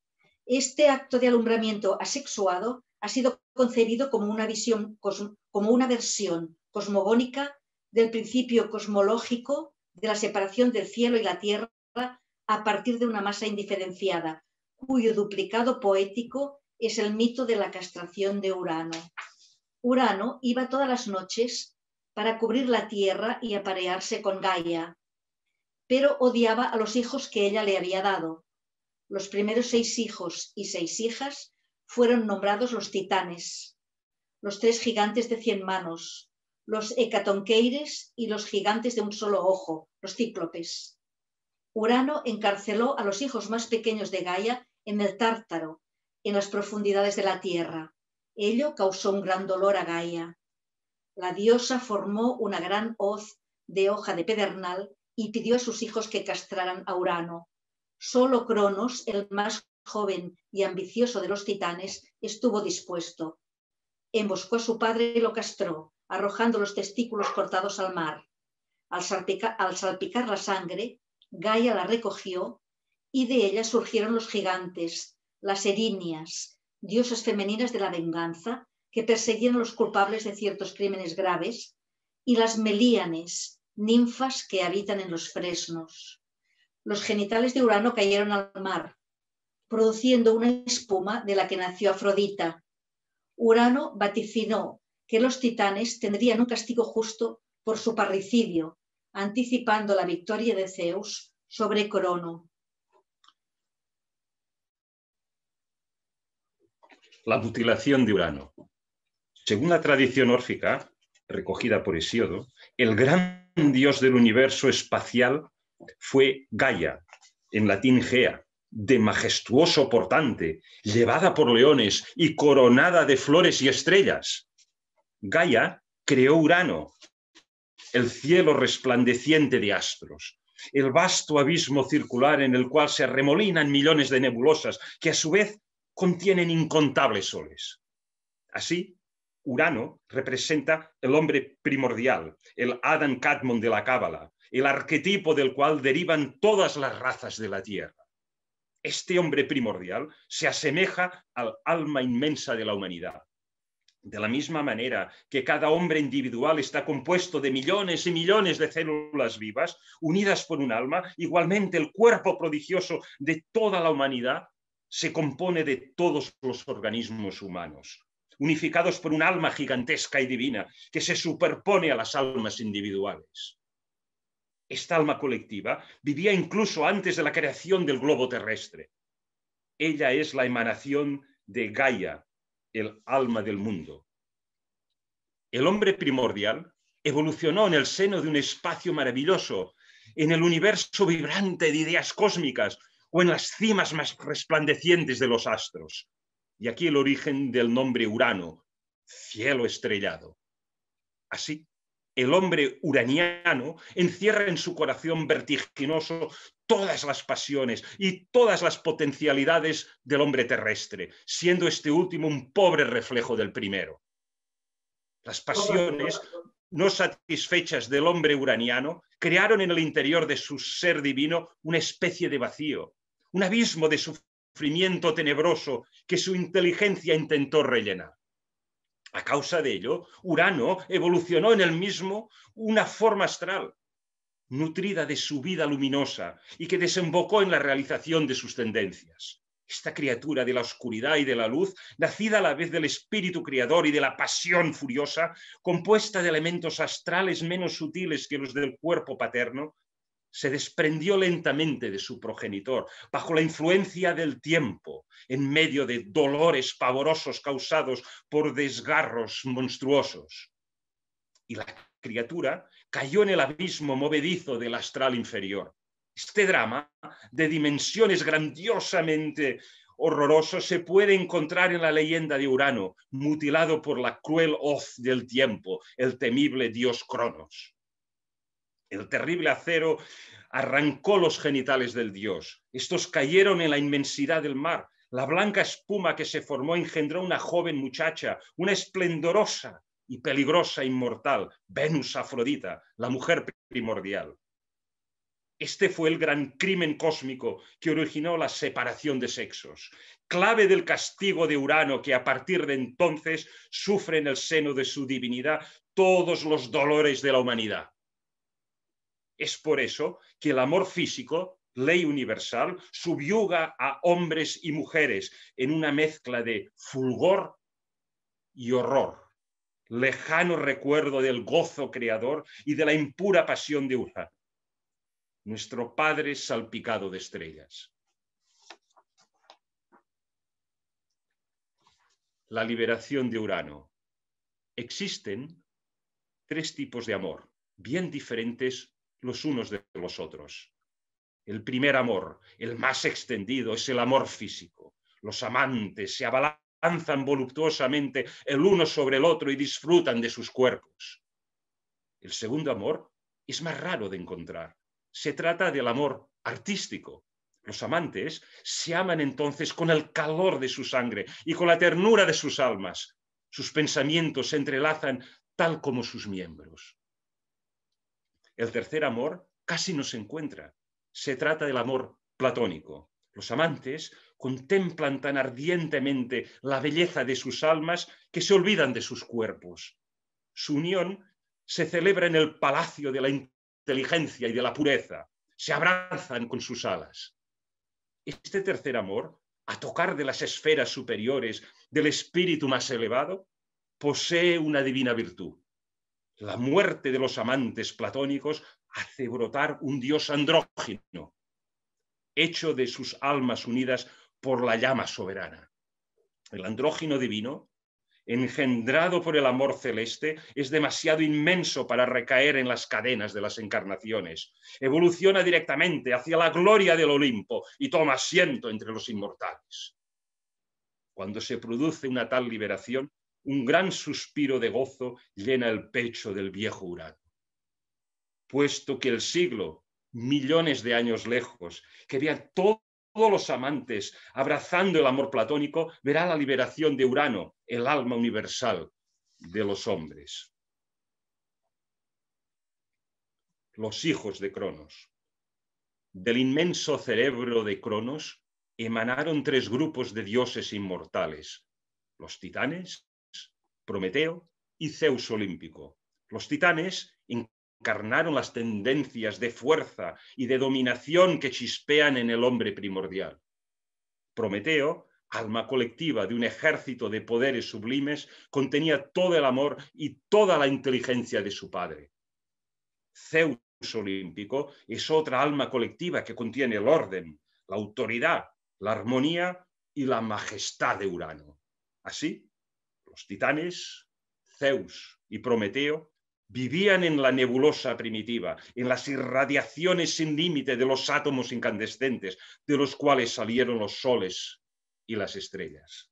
Este acto de alumbramiento asexuado ha sido concebido como una, visión, como una versión cosmogónica del principio cosmológico de la separación del cielo y la tierra a partir de una masa indiferenciada, cuyo duplicado poético es el mito de la castración de Urano. Urano iba todas las noches para cubrir la tierra y aparearse con Gaia, pero odiaba a los hijos que ella le había dado. Los primeros seis hijos y seis hijas fueron nombrados los titanes, los tres gigantes de cien manos, los hecatonqueires y los gigantes de un solo ojo, los cíclopes. Urano encarceló a los hijos más pequeños de Gaia en el Tártaro, en las profundidades de la tierra. Ello causó un gran dolor a Gaia. La diosa formó una gran hoz de hoja de pedernal y pidió a sus hijos que castraran a Urano. Solo Cronos, el más joven y ambicioso de los titanes, estuvo dispuesto. Emboscó a su padre y lo castró, arrojando los testículos cortados al mar. Al salpicar, al salpicar la sangre, Gaia la recogió y de ella surgieron los gigantes, las erinias, diosas femeninas de la venganza que perseguían a los culpables de ciertos crímenes graves, y las melíanes, ninfas que habitan en los fresnos. Los genitales de Urano cayeron al mar, produciendo una espuma de la que nació Afrodita. Urano vaticinó que los titanes tendrían un castigo justo por su parricidio, anticipando la victoria de Zeus sobre Crono. La mutilación de Urano. Según la tradición órfica, recogida por Hesíodo, el gran dios del universo espacial fue Gaia, en latín Gea, de majestuoso portante, llevada por leones y coronada de flores y estrellas. Gaia creó Urano, el cielo resplandeciente de astros, el vasto abismo circular en el cual se arremolinan millones de nebulosas que a su vez contienen incontables soles. Así, Urano representa el hombre primordial, el Adam Kadmon de la Cábala, el arquetipo del cual derivan todas las razas de la Tierra. Este hombre primordial se asemeja al alma inmensa de la humanidad. De la misma manera que cada hombre individual está compuesto de millones y millones de células vivas, unidas por un alma, igualmente el cuerpo prodigioso de toda la humanidad se compone de todos los organismos humanos, unificados por un alma gigantesca y divina que se superpone a las almas individuales. Esta alma colectiva vivía incluso antes de la creación del globo terrestre. Ella es la emanación de Gaia, el alma del mundo. El hombre primordial evolucionó en el seno de un espacio maravilloso, en el universo vibrante de ideas cósmicas o en las cimas más resplandecientes de los astros. Y aquí el origen del nombre Urano, cielo estrellado. Así, el hombre uraniano encierra en su corazón vertiginoso todas las pasiones y todas las potencialidades del hombre terrestre, siendo este último un pobre reflejo del primero. Las pasiones no satisfechas del hombre uraniano crearon en el interior de su ser divino una especie de vacío, un abismo de sufrimiento tenebroso que su inteligencia intentó rellenar. A causa de ello, Urano evolucionó en él mismo una forma astral, nutrida de su vida luminosa y que desembocó en la realización de sus tendencias. Esta criatura de la oscuridad y de la luz, nacida a la vez del espíritu creador y de la pasión furiosa, compuesta de elementos astrales menos sutiles que los del cuerpo paterno, se desprendió lentamente de su progenitor, bajo la influencia del tiempo, en medio de dolores pavorosos causados por desgarros monstruosos. Y la criatura cayó en el abismo movedizo del astral inferior. Este drama, de dimensiones grandiosamente horrorosos, se puede encontrar en la leyenda de Urano, mutilado por la cruel hoz del tiempo, el temible dios Cronos. El terrible acero arrancó los genitales del dios. Estos cayeron en la inmensidad del mar. La blanca espuma que se formó engendró una joven muchacha, una esplendorosa y peligrosa inmortal, Venus Afrodita, la mujer primordial. Este fue el gran crimen cósmico que originó la separación de sexos, clave del castigo de Urano, que a partir de entonces sufre en el seno de su divinidad todos los dolores de la humanidad. Es por eso que el amor físico, ley universal, subyuga a hombres y mujeres en una mezcla de fulgor y horror, lejano recuerdo del gozo creador y de la impura pasión de Urano, nuestro Padre salpicado de estrellas. La liberación de Urano. Existen tres tipos de amor, bien diferentes los unos de los otros. El primer amor, el más extendido, es el amor físico. Los amantes se abalanzan voluptuosamente el uno sobre el otro y disfrutan de sus cuerpos. El segundo amor es más raro de encontrar. Se trata del amor artístico. Los amantes se aman entonces con el calor de su sangre y con la ternura de sus almas. Sus pensamientos se entrelazan tal como sus miembros. El tercer amor casi no se encuentra. Se trata del amor platónico. Los amantes contemplan tan ardientemente la belleza de sus almas que se olvidan de sus cuerpos. Su unión se celebra en el palacio de la inteligencia y de la pureza. Se abrazan con sus alas. Este tercer amor, a tocar de las esferas superiores del espíritu más elevado, posee una divina virtud. La muerte de los amantes platónicos hace brotar un dios andrógino, hecho de sus almas unidas por la llama soberana. El andrógino divino, engendrado por el amor celeste, es demasiado inmenso para recaer en las cadenas de las encarnaciones. Evoluciona directamente hacia la gloria del Olimpo y toma asiento entre los inmortales. Cuando se produce una tal liberación, un gran suspiro de gozo llena el pecho del viejo Urano. Puesto que el siglo, millones de años lejos, que vean todos los amantes abrazando el amor platónico, verá la liberación de Urano, el alma universal de los hombres. Los hijos de Cronos. Del inmenso cerebro de Cronos emanaron tres grupos de dioses inmortales: los titanes, Prometeo y Zeus olímpico. Los titanes encarnaron las tendencias de fuerza y de dominación que chispean en el hombre primordial. Prometeo, alma colectiva de un ejército de poderes sublimes, contenía todo el amor y toda la inteligencia de su padre. Zeus olímpico es otra alma colectiva que contiene el orden, la autoridad, la armonía y la majestad de Urano. Así, los titanes, Zeus y Prometeo vivían en la nebulosa primitiva, en las irradiaciones sin límite de los átomos incandescentes, de los cuales salieron los soles y las estrellas.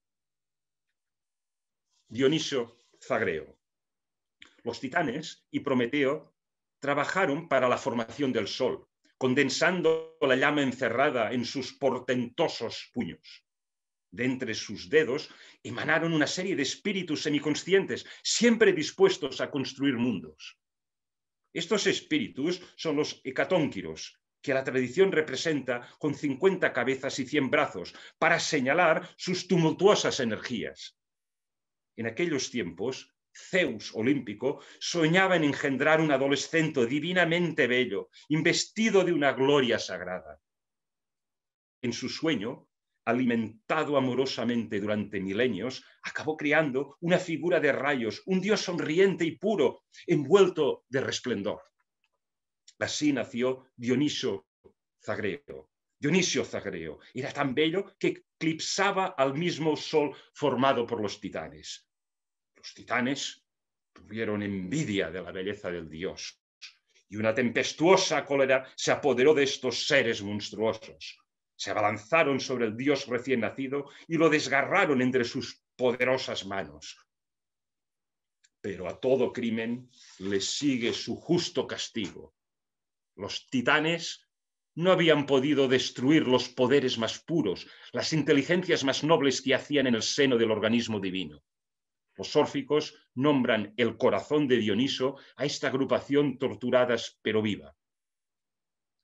Dionisio Zagreo. Los titanes y Prometeo trabajaron para la formación del sol, condensando la llama encerrada en sus portentosos puños. De entre sus dedos emanaron una serie de espíritus semiconscientes, siempre dispuestos a construir mundos. Estos espíritus son los hecatónquiros, que la tradición representa con cincuenta cabezas y cien brazos, para señalar sus tumultuosas energías. En aquellos tiempos, Zeus olímpico soñaba en engendrar un adolescente divinamente bello, investido de una gloria sagrada. En su sueño, alimentado amorosamente durante milenios, acabó creando una figura de rayos, un dios sonriente y puro, envuelto de resplendor. Así nació Dionisio Zagreo. Dionisio Zagreo era tan bello que eclipsaba al mismo sol formado por los titanes. Los titanes tuvieron envidia de la belleza del dios, y una tempestuosa cólera se apoderó de estos seres monstruosos. Se abalanzaron sobre el dios recién nacido y lo desgarraron entre sus poderosas manos. Pero a todo crimen le sigue su justo castigo. Los titanes no habían podido destruir los poderes más puros, las inteligencias más nobles que yacían en el seno del organismo divino. Los órficos nombran el corazón de Dioniso a esta agrupación torturada pero viva.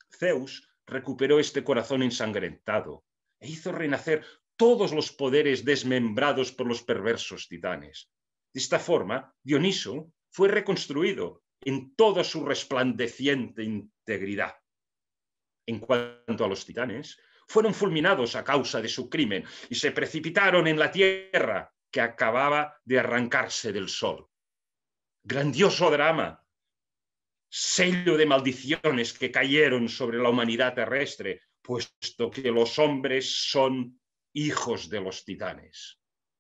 Zeus recuperó este corazón ensangrentado e hizo renacer todos los poderes desmembrados por los perversos titanes. De esta forma, Dioniso fue reconstruido en toda su resplandeciente integridad. En cuanto a los titanes, fueron fulminados a causa de su crimen y se precipitaron en la tierra que acababa de arrancarse del sol. Grandioso drama, sello de maldiciones que cayeron sobre la humanidad terrestre, puesto que los hombres son hijos de los titanes.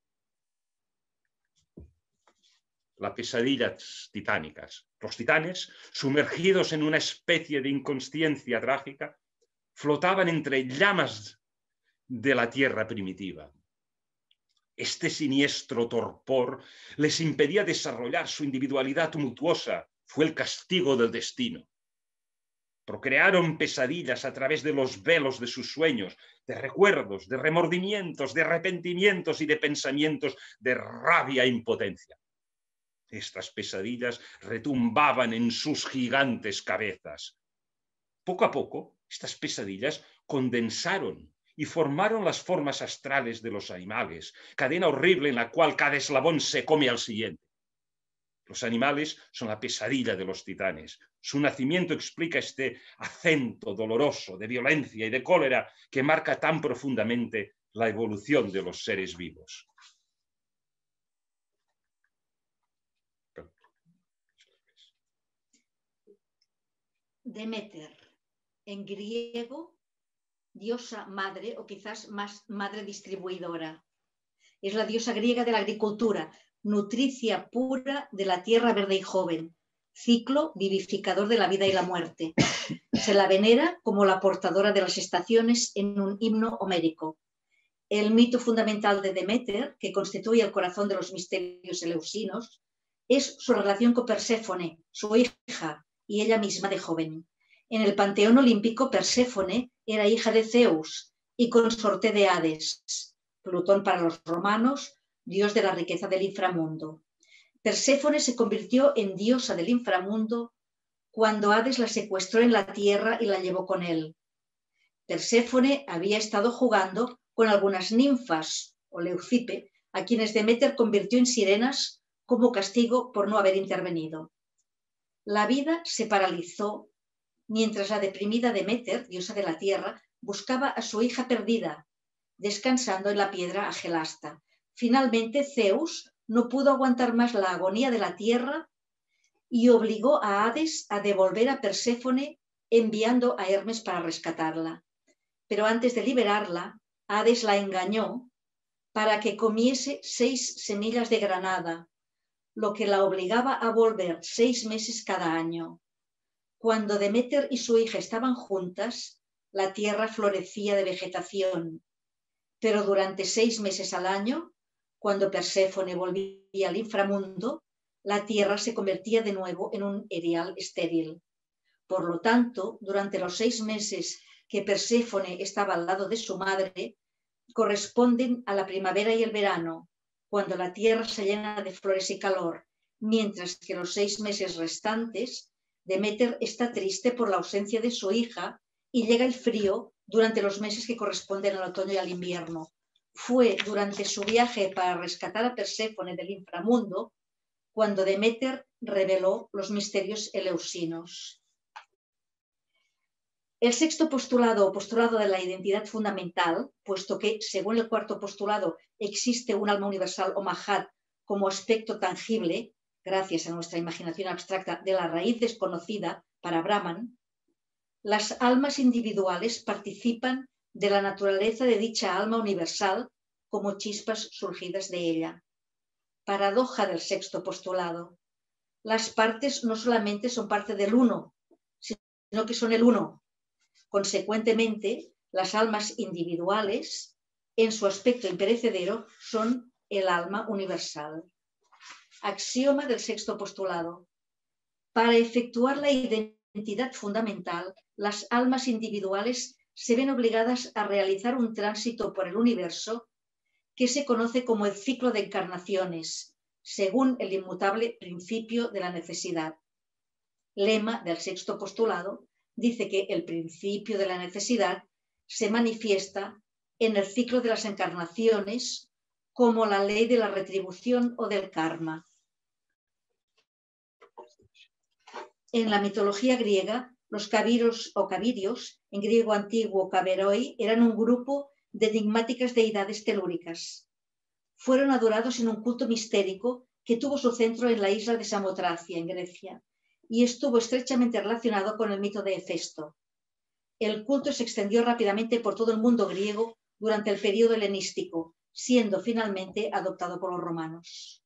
Las pesadillas titánicas. Los titanes, sumergidos en una especie de inconsciencia trágica, flotaban entre llamas de la tierra primitiva. Este siniestro torpor les impedía desarrollar su individualidad tumultuosa. Fue el castigo del destino. Procrearon pesadillas a través de los velos de sus sueños, de recuerdos, de remordimientos, de arrepentimientos y de pensamientos de rabia e impotencia. Estas pesadillas retumbaban en sus gigantes cabezas. Poco a poco, estas pesadillas condensaron y formaron las formas astrales de los animales, cadena horrible en la cual cada eslabón se come al siguiente. Los animales son la pesadilla de los titanes. Su nacimiento explica este acento doloroso de violencia y de cólera que marca tan profundamente la evolución de los seres vivos. Deméter, en griego, diosa madre o quizás más madre distribuidora. Es la diosa griega de la agricultura, nutricia pura de la tierra verde y joven, ciclo vivificador de la vida y la muerte. Se la venera como la portadora de las estaciones en un himno homérico. El mito fundamental de Deméter, que constituye el corazón de los misterios eleusinos, es su relación con Perséfone, su hija, y ella misma de joven. En el panteón olímpico, Perséfone era hija de Zeus y consorte de Hades, Plutón para los romanos, dios de la riqueza del inframundo. Perséfone se convirtió en diosa del inframundo cuando Hades la secuestró en la tierra y la llevó con él. Perséfone había estado jugando con algunas ninfas, o Leucipe, a quienes Deméter convirtió en sirenas como castigo por no haber intervenido. La vida se paralizó mientras la deprimida Deméter, diosa de la tierra, buscaba a su hija perdida, descansando en la piedra Agelasta. Finalmente, Zeus no pudo aguantar más la agonía de la tierra y obligó a Hades a devolver a Perséfone, enviando a Hermes para rescatarla. Pero antes de liberarla, Hades la engañó para que comiese seis semillas de granada, lo que la obligaba a volver seis meses cada año. Cuando Deméter y su hija estaban juntas, la tierra florecía de vegetación, pero durante seis meses al año, cuando Perséfone volvía al inframundo, la tierra se convertía de nuevo en un erial estéril. Por lo tanto, durante los seis meses que Perséfone estaba al lado de su madre, corresponden a la primavera y el verano, cuando la tierra se llena de flores y calor, mientras que los seis meses restantes, Deméter está triste por la ausencia de su hija y llega el frío durante los meses que corresponden al otoño y al invierno. Fue durante su viaje para rescatar a Perséfone del inframundo cuando Deméter reveló los misterios eleusinos. El sexto postulado o postulado de la identidad fundamental, puesto que, según el cuarto postulado, existe un alma universal o Mahat como aspecto tangible, gracias a nuestra imaginación abstracta, de la raíz desconocida para Brahman, las almas individuales participan de la naturaleza de dicha alma universal como chispas surgidas de ella. Paradoja del sexto postulado. Las partes no solamente son parte del uno, sino que son el uno. Consecuentemente, las almas individuales, en su aspecto imperecedero, son el alma universal. Axioma del sexto postulado. Para efectuar la identidad fundamental, las almas individuales se ven obligadas a realizar un tránsito por el universo que se conoce como el ciclo de encarnaciones, según el inmutable principio de la necesidad. Lema del sexto postulado, dice que el principio de la necesidad se manifiesta en el ciclo de las encarnaciones como la ley de la retribución o del karma. En la mitología griega, los cabiros o cabirios, en griego antiguo kaberoi, eran un grupo de enigmáticas deidades telúricas. Fueron adorados en un culto mistérico que tuvo su centro en la isla de Samotracia, en Grecia, y estuvo estrechamente relacionado con el mito de Hefesto. El culto se extendió rápidamente por todo el mundo griego durante el período helenístico, siendo finalmente adoptado por los romanos.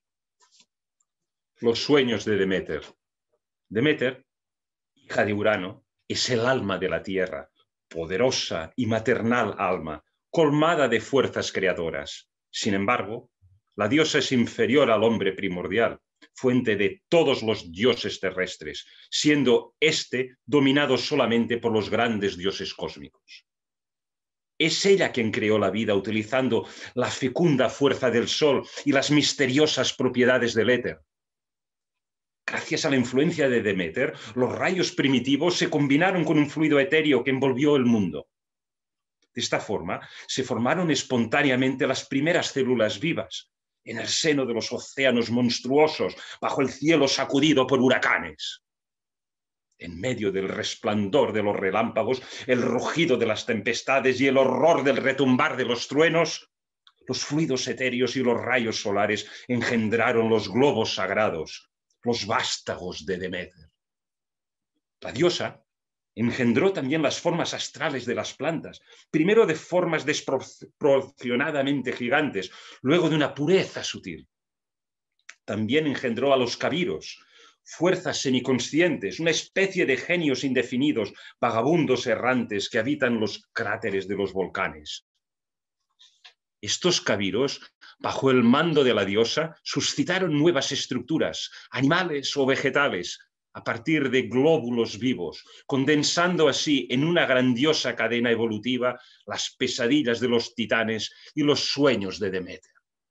Los sueños de Deméter. Deméter, hija de Urano, es el alma de la tierra, poderosa y maternal alma, colmada de fuerzas creadoras. Sin embargo, la diosa es inferior al hombre primordial, fuente de todos los dioses terrestres, siendo éste dominado solamente por los grandes dioses cósmicos. Es ella quien creó la vida utilizando la fecunda fuerza del sol y las misteriosas propiedades del éter. Gracias a la influencia de Deméter, los rayos primitivos se combinaron con un fluido etéreo que envolvió el mundo. De esta forma, se formaron espontáneamente las primeras células vivas, en el seno de los océanos monstruosos, bajo el cielo sacudido por huracanes. En medio del resplandor de los relámpagos, el rugido de las tempestades y el horror del retumbar de los truenos, los fluidos etéreos y los rayos solares engendraron los globos sagrados, los vástagos de Deméter. La diosa engendró también las formas astrales de las plantas, primero de formas desproporcionadamente gigantes, luego de una pureza sutil. También engendró a los cabiros, fuerzas semiconscientes, una especie de genios indefinidos, vagabundos errantes que habitan los cráteres de los volcanes. Estos cabiros, bajo el mando de la diosa, suscitaron nuevas estructuras, animales o vegetales, a partir de glóbulos vivos, condensando así en una grandiosa cadena evolutiva las pesadillas de los titanes y los sueños de Deméter.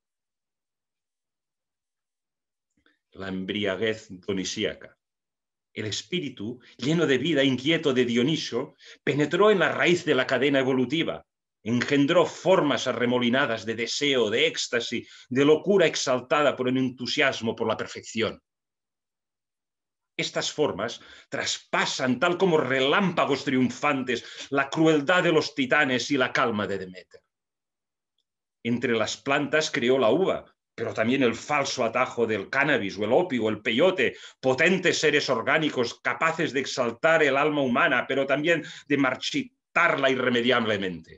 La embriaguez dionisíaca. El espíritu, lleno de vida inquieto de Dioniso, penetró en la raíz de la cadena evolutiva, engendró formas arremolinadas de deseo, de éxtasis, de locura exaltada por el entusiasmo por la perfección. Estas formas traspasan, tal como relámpagos triunfantes, la crueldad de los titanes y la calma de Deméter. Entre las plantas creó la uva, pero también el falso atajo del cannabis o el opio o el peyote, potentes seres orgánicos capaces de exaltar el alma humana, pero también de marchitarla irremediablemente.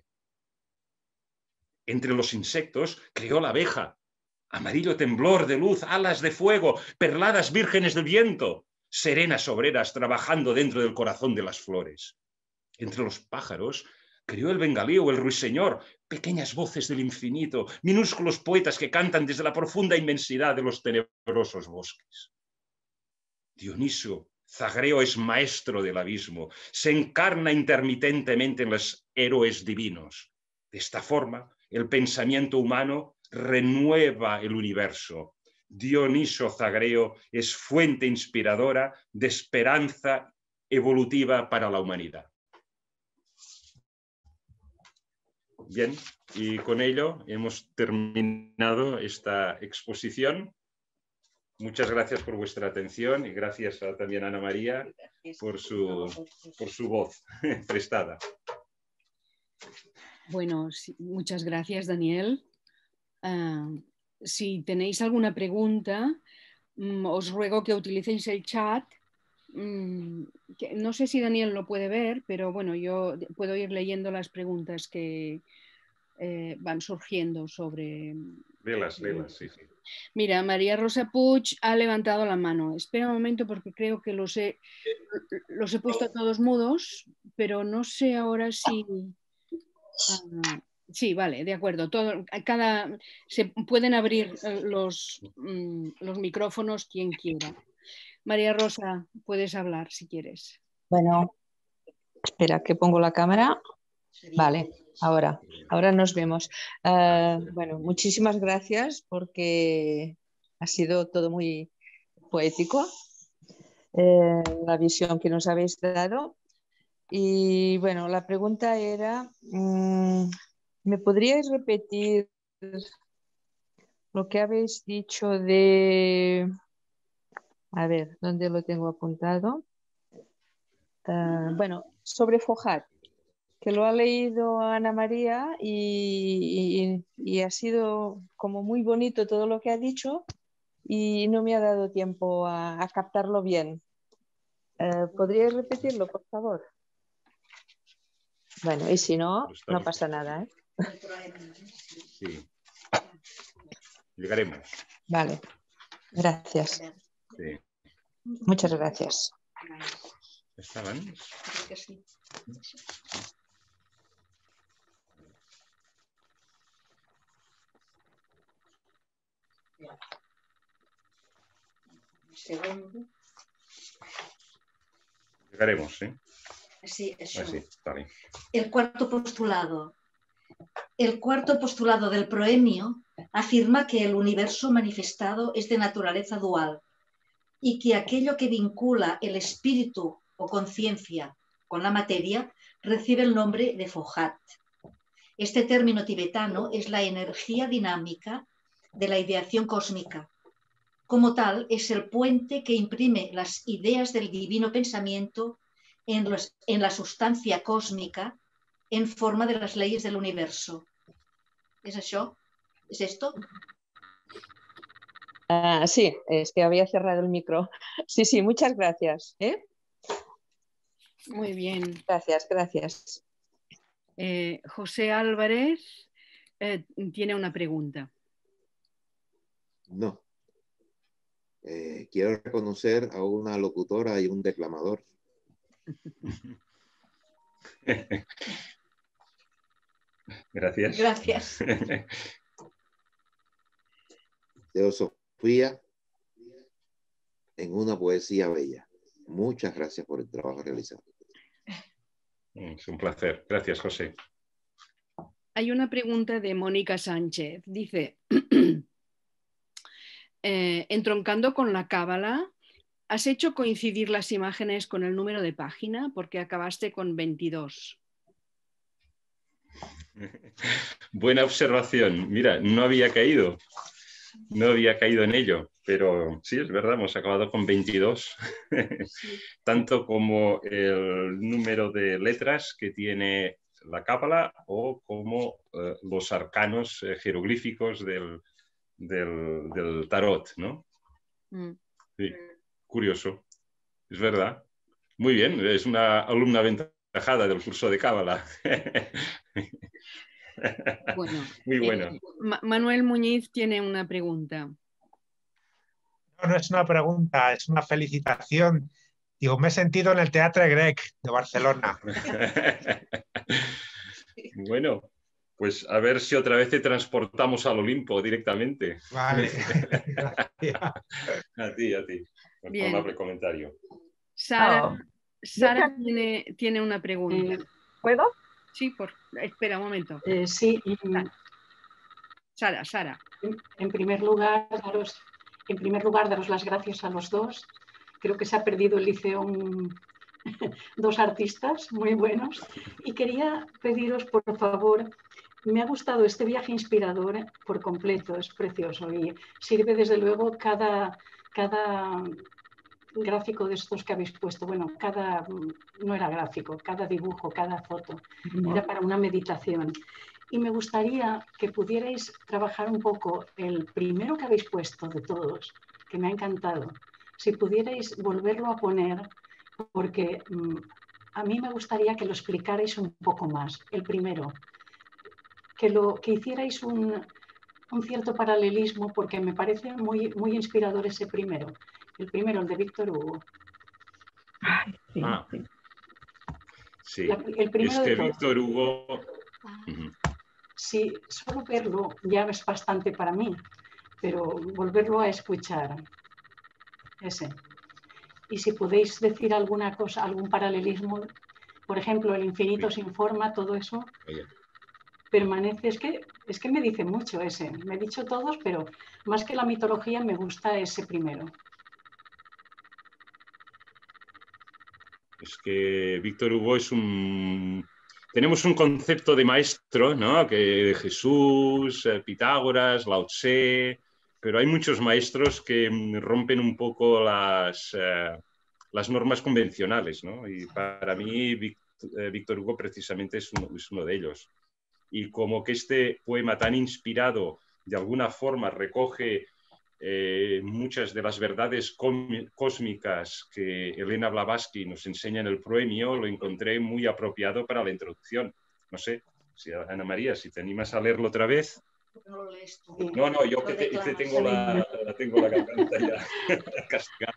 Entre los insectos creó la abeja, amarillo temblor de luz, alas de fuego, perladas vírgenes del viento, serenas obreras trabajando dentro del corazón de las flores. Entre los pájaros creó el bengalí o el ruiseñor, pequeñas voces del infinito, minúsculos poetas que cantan desde la profunda inmensidad de los tenebrosos bosques. Dioniso, Zagreo, es maestro del abismo, se encarna intermitentemente en los héroes divinos. De esta forma, el pensamiento humano renueva el universo. Dioniso Zagreo es fuente inspiradora de esperanza evolutiva para la humanidad. Bien, y con ello hemos terminado esta exposición. Muchas gracias por vuestra atención y gracias a, también a Ana María por su, por su voz prestada. Bueno, sí, muchas gracias, Daniel. Uh, si tenéis alguna pregunta, um, os ruego que utilicéis el chat. Um, que, no sé si Daniel lo puede ver, pero bueno, yo puedo ir leyendo las preguntas que eh, van surgiendo sobre... Léelas, léelas, sí, sí. Mira, María Rosa Puig ha levantado la mano. Espera un momento porque creo que los he, los he puesto a todos mudos, pero no sé ahora si... Uh, sí, vale, de acuerdo. Todo, cada, se pueden abrir los, um, los micrófonos quien quiera. María Rosa, puedes hablar si quieres. Bueno, espera que pongo la cámara. Vale, ahora, ahora nos vemos. Uh, bueno, muchísimas gracias porque ha sido todo muy poético, eh, la visión que nos habéis dado. Y bueno, la pregunta era, mmm, ¿me podríais repetir lo que habéis dicho de... A ver, ¿dónde lo tengo apuntado? Uh, bueno, sobre Fojat, que lo ha leído Ana María y, y, y ha sido como muy bonito todo lo que ha dicho y no me ha dado tiempo a, a captarlo bien. Uh, ¿podríais repetirlo, por favor? Bueno, y si no, no pasa nada, ¿eh? Sí. Llegaremos. Vale, gracias. Sí. Muchas gracias. ¿Estaban? Creo que sí. Segundo. Llegaremos, ¿eh? Sí, eso. Ah, sí, está bien. El cuarto postulado. El cuarto postulado del proemio afirma que el universo manifestado es de naturaleza dual y que aquello que vincula el espíritu o conciencia con la materia recibe el nombre de Fojat. Este término tibetano es la energía dinámica de la ideación cósmica. Como tal, es el puente que imprime las ideas del divino pensamiento en, los, en la sustancia cósmica en forma de las leyes del universo. ¿Es eso? ¿Es esto? Uh, sí, es que había cerrado el micro. Sí, sí, muchas gracias. ¿eh? Muy bien. Gracias, gracias. Eh, José Álvarez eh, tiene una pregunta. No. Eh, quiero reconocer a una locutora y un declamador. Gracias. Gracias. Teosofía en una poesía bella. Muchas gracias por el trabajo realizado. Es un placer. Gracias, José. Hay una pregunta de Mónica Sánchez. Dice, eh, entroncando con la cábala, ¿has hecho coincidir las imágenes con el número de página? Porque acabaste con veintidós. Buena observación. Mira, no había caído. No había caído en ello, pero sí, es verdad, hemos acabado con veintidós. Sí. Tanto como el número de letras que tiene la cábala o como eh, los arcanos eh, jeroglíficos del, del, del tarot, ¿no? Mm. Sí, curioso. Es verdad. Muy bien, es una alumna aventajada del curso de cábala. Bueno, muy bueno. Eh, Manuel Muñiz tiene una pregunta. No, no es una pregunta, es una felicitación. Digo, me he sentido en el Teatre Grec de Barcelona. Bueno, pues a ver si otra vez te transportamos al Olimpo directamente. Vale, gracias. A ti, a ti. Un Bien. amable comentario. Sara, Oh. Sara tiene, tiene una pregunta. Eh, ¿Puedo? Sí, por, espera un momento. Eh, sí. Sara, Sara. En, en, primer lugar, daros, en primer lugar, daros las gracias a los dos. Creo que se ha perdido el liceo un, dos artistas muy buenos. Y quería pediros, por favor, me ha gustado este viaje inspirador por completo, es precioso y sirve desde luego cada... cada gráfico de estos que habéis puesto, bueno, cada, no era gráfico, cada dibujo, cada foto, era para una meditación. Y me gustaría que pudierais trabajar un poco el primero que habéis puesto de todos, que me ha encantado, si pudierais volverlo a poner, porque mmm, a mí me gustaría que lo explicarais un poco más, el primero, que, lo, que hicierais un, un cierto paralelismo, porque me parece muy, muy inspirador ese primero. El primero, el de Víctor Hugo. Ay, sí, ah, sí. Sí. La, el primero es que de Víctor Hugo... Uh-huh. Sí, solo verlo ya es bastante para mí, pero volverlo a escuchar, ese. Y si podéis decir alguna cosa, algún paralelismo, por ejemplo, el infinito sí. sin forma, todo eso, Oye. permanece, es que, es que me dice mucho ese. Me he dicho todos, pero más que la mitología me gusta ese primero. Es que Víctor Hugo es un... Tenemos un concepto de maestro, ¿no? Que Jesús, eh, Pitágoras, Lao Tse, pero hay muchos maestros que rompen un poco las, eh, las normas convencionales, ¿no? Y para mí Víctor Hugo precisamente es uno, es uno de ellos. Y como que este poema tan inspirado de alguna forma recoge eh, muchas de las verdades cósmicas que Elena Blavatsky nos enseña en el proemio, lo encontré muy apropiado para la introducción. No sé, si, Ana María, si te animas a leerlo otra vez. No lo lees tú. No, no, yo que te, te tengo, la, la, tengo la garganta ya castigada.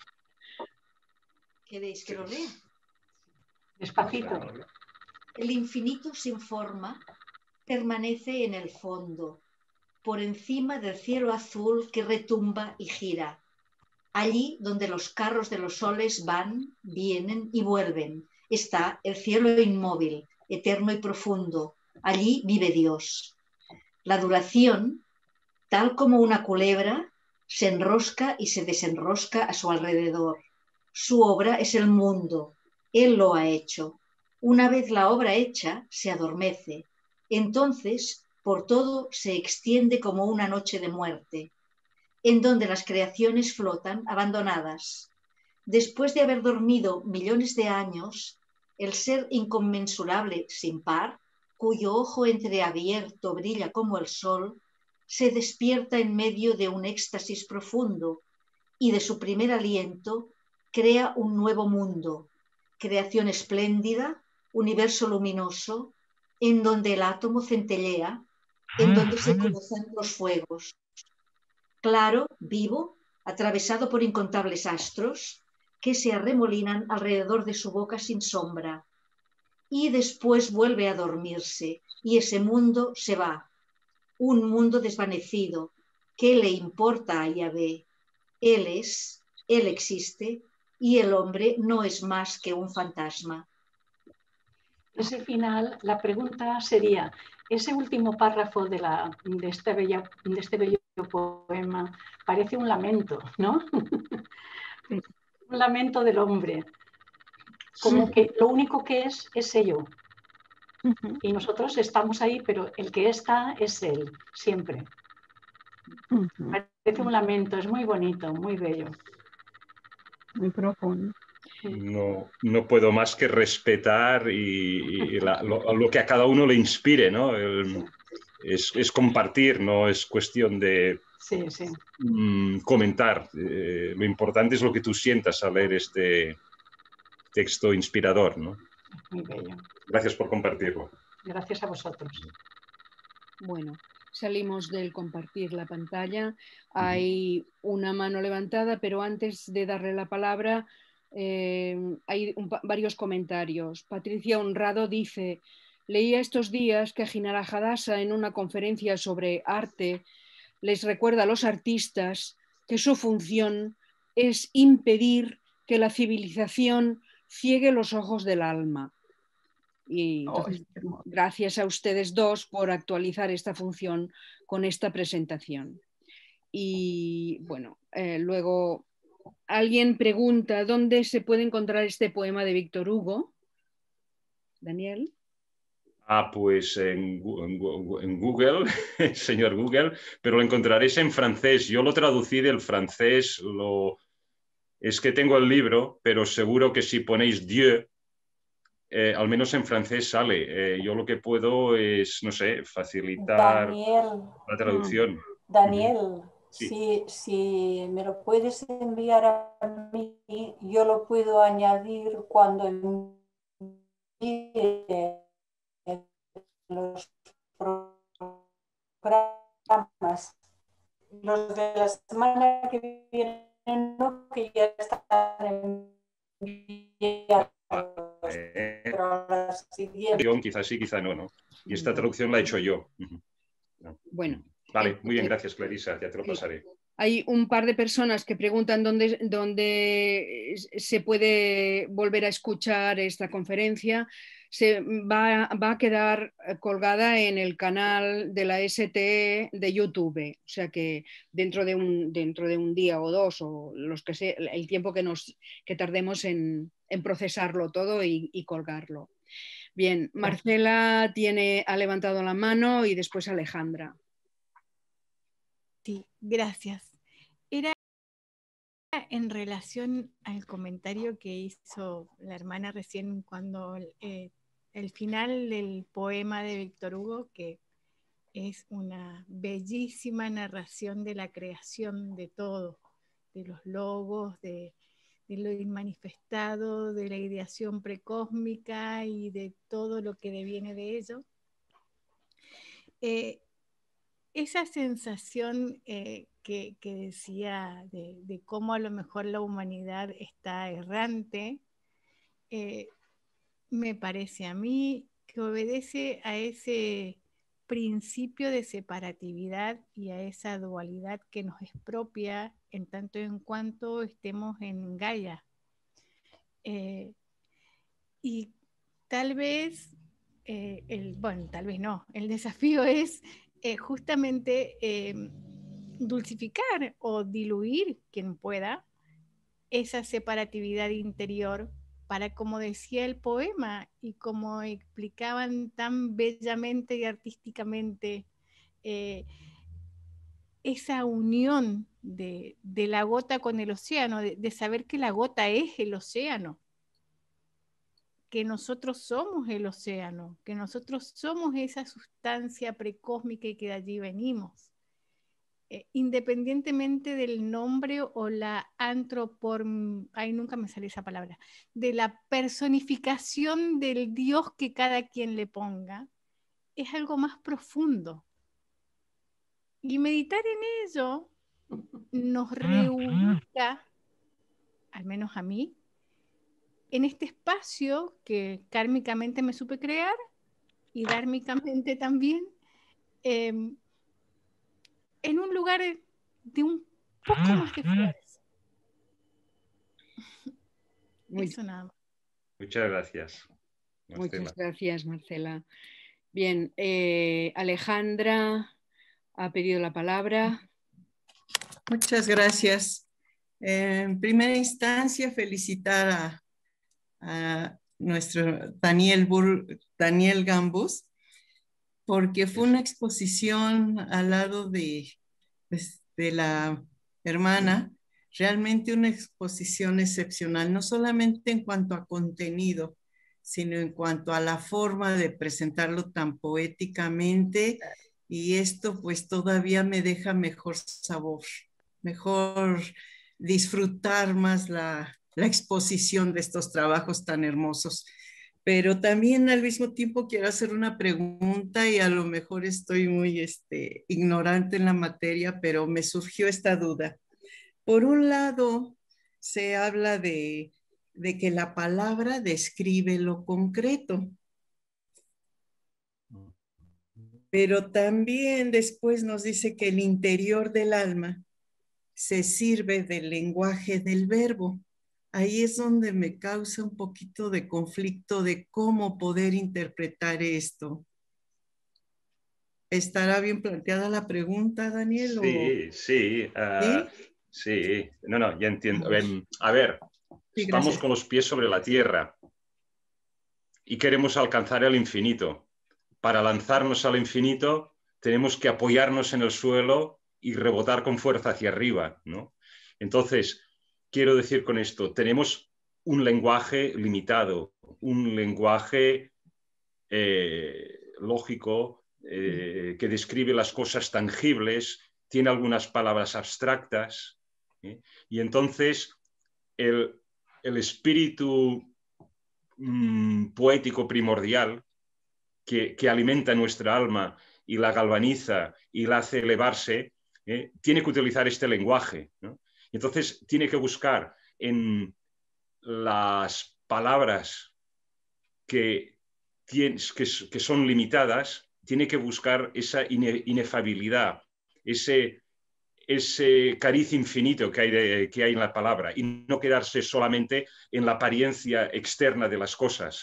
¿Queréis que lo lea? Despacito. El infinito sin forma permanece en el fondo, por encima del cielo azul que retumba y gira. Allí donde los carros de los soles van, vienen y vuelven, está el cielo inmóvil, eterno y profundo. Allí vive Dios. La duración, tal como una culebra, se enrosca y se desenrosca a su alrededor. Su obra es el mundo. Él lo ha hecho. Una vez la obra hecha, se adormece. Entonces, por todo se extiende como una noche de muerte, en donde las creaciones flotan abandonadas. Después de haber dormido millones de años, el ser inconmensurable sin par, cuyo ojo entreabierto brilla como el sol, se despierta en medio de un éxtasis profundo y de su primer aliento crea un nuevo mundo, creación espléndida, universo luminoso, en donde el átomo centellea, en donde se cruzan los fuegos. Claro, vivo, atravesado por incontables astros, que se arremolinan alrededor de su boca sin sombra. Y después vuelve a dormirse, y ese mundo se va. Un mundo desvanecido. ¿Qué le importa a Yahvé? Él es, él existe, y el hombre no es más que un fantasma. Ese final, la pregunta sería, ese último párrafo de, la, de, este, bello, de este bello poema parece un lamento, ¿no? Un lamento del hombre. Como sí. Que lo único que es, es ello. Uh-huh. Y nosotros estamos ahí, pero el que está es él, siempre. Uh-huh. Parece un lamento, es muy bonito, muy bello. Muy profundo. No, no puedo más que respetar y, y la, lo, lo que a cada uno le inspire, ¿no? El, es, es compartir, no es cuestión de sí, sí. Mm, comentar. Eh, lo importante es lo que tú sientas al leer este texto inspirador, ¿no? Muy bello. Gracias por compartirlo. Gracias a vosotros. Bueno, salimos del compartir la pantalla. Hay una mano levantada, pero antes de darle la palabra, eh, hay un, varios comentarios. Patricia Honrado dice, leía estos días que Jinara Hadassah en una conferencia sobre arte les recuerda a los artistas que su función es impedir que la civilización ciegue los ojos del alma. Y entonces, gracias a ustedes dos por actualizar esta función con esta presentación. Y bueno, eh, luego alguien pregunta dónde se puede encontrar este poema de Víctor Hugo. Daniel. Ah, pues en, en Google, señor Google, pero lo encontraréis en francés. Yo lo traducí del francés, lo... es que tengo el libro, pero seguro que si ponéis Dieu, Eh, al menos en francés sale. Eh, yo lo que puedo es, no sé, facilitar Daniel, la traducción. Daniel, Uh-huh. Sí. si, si me lo puedes enviar a mí, yo lo puedo añadir cuando envíe los programas. Los de la semana que viene, no, que ya están enviados. Eh, Pero la siguiente... Quizás sí, quizás no, ¿no? Y esta traducción la he hecho yo. Uh-huh. No. Bueno. Vale, muy bien, gracias, Clarisa, ya te lo pasaré. Hay un par de personas que preguntan dónde, dónde se puede volver a escuchar esta conferencia. se va, va a quedar colgada en el canal de la S T E de YouTube. O sea que dentro de un, dentro de un día o dos, o los que sea, el tiempo que, nos, que tardemos en, en procesarlo todo y, y colgarlo. Bien, Marcela tiene, ha levantado la mano y después Alejandra. Sí, gracias. Era en relación al comentario que hizo la hermana recién cuando eh, el final del poema de Víctor Hugo, que es una bellísima narración de la creación de todo, de los logos, de, de lo inmanifestado, de la ideación precósmica y de todo lo que deviene de ello. Eh, esa sensación eh, que, que decía de, de cómo a lo mejor la humanidad está errante, eh, me parece a mí que obedece a ese principio de separatividad y a esa dualidad que nos es propia en tanto en cuanto estemos en Gaia. Eh, y tal vez, eh, el, bueno, tal vez no, el desafío es eh, justamente eh, dulcificar o diluir, quien pueda, esa separatividad interior para, como decía el poema y como explicaban tan bellamente y artísticamente, eh, esa unión de, de la gota con el océano, de, de saber que la gota es el océano, que nosotros somos el océano, que nosotros somos esa sustancia precósmica y que de allí venimos. Eh, independientemente del nombre o la antropor... Ay, nunca me sale esa palabra. De la personificación del Dios que cada quien le ponga, es algo más profundo. Y meditar en ello nos reubica, al menos a mí, en este espacio que kármicamente me supe crear y dármicamente también, eh, en un lugar de un poco más de fuerza. Muy, Eso nada más. Muchas gracias, Marcela. Muchas gracias, Marcela. Bien, eh, Alejandra ha pedido la palabra. Muchas gracias. En primera instancia, felicitar a, a nuestro Daniel, Bur, Daniel Gambus, porque fue una exposición al lado de, de la hermana, realmente una exposición excepcional, no solamente en cuanto a contenido, sino en cuanto a la forma de presentarlo tan poéticamente, y esto pues todavía me deja mejor sabor, mejor disfrutar más la, la exposición de estos trabajos tan hermosos. Pero también al mismo tiempo quiero hacer una pregunta y a lo mejor estoy muy este, ignorante en la materia, pero me surgió esta duda. Por un lado, se habla de, de que la palabra describe lo concreto, pero también después nos dice que el interior del alma se sirve del lenguaje del verbo. Ahí es donde me causa un poquito de conflicto de cómo poder interpretar esto. ¿Estará bien planteada la pregunta, Daniel? Sí, o... sí. Uh, ¿Sí? Sí, no, no, ya entiendo. A ver, sí, estamos gracias. con los pies sobre la tierra y queremos alcanzar el infinito. Para lanzarnos al infinito tenemos que apoyarnos en el suelo y rebotar con fuerza hacia arriba, ¿no? Entonces, quiero decir con esto, tenemos un lenguaje limitado, un lenguaje eh, lógico eh, que describe las cosas tangibles, tiene algunas palabras abstractas, ¿eh? Y entonces el, el espíritu mmm, poético primordial que, que alimenta nuestra alma y la galvaniza y la hace elevarse, ¿eh? Tiene que utilizar este lenguaje, ¿no? Entonces tiene que buscar en las palabras que, que, que son limitadas, tiene que buscar esa ine, inefabilidad, ese, ese cariz infinito que hay, de, que hay en la palabra y no quedarse solamente en la apariencia externa de las cosas.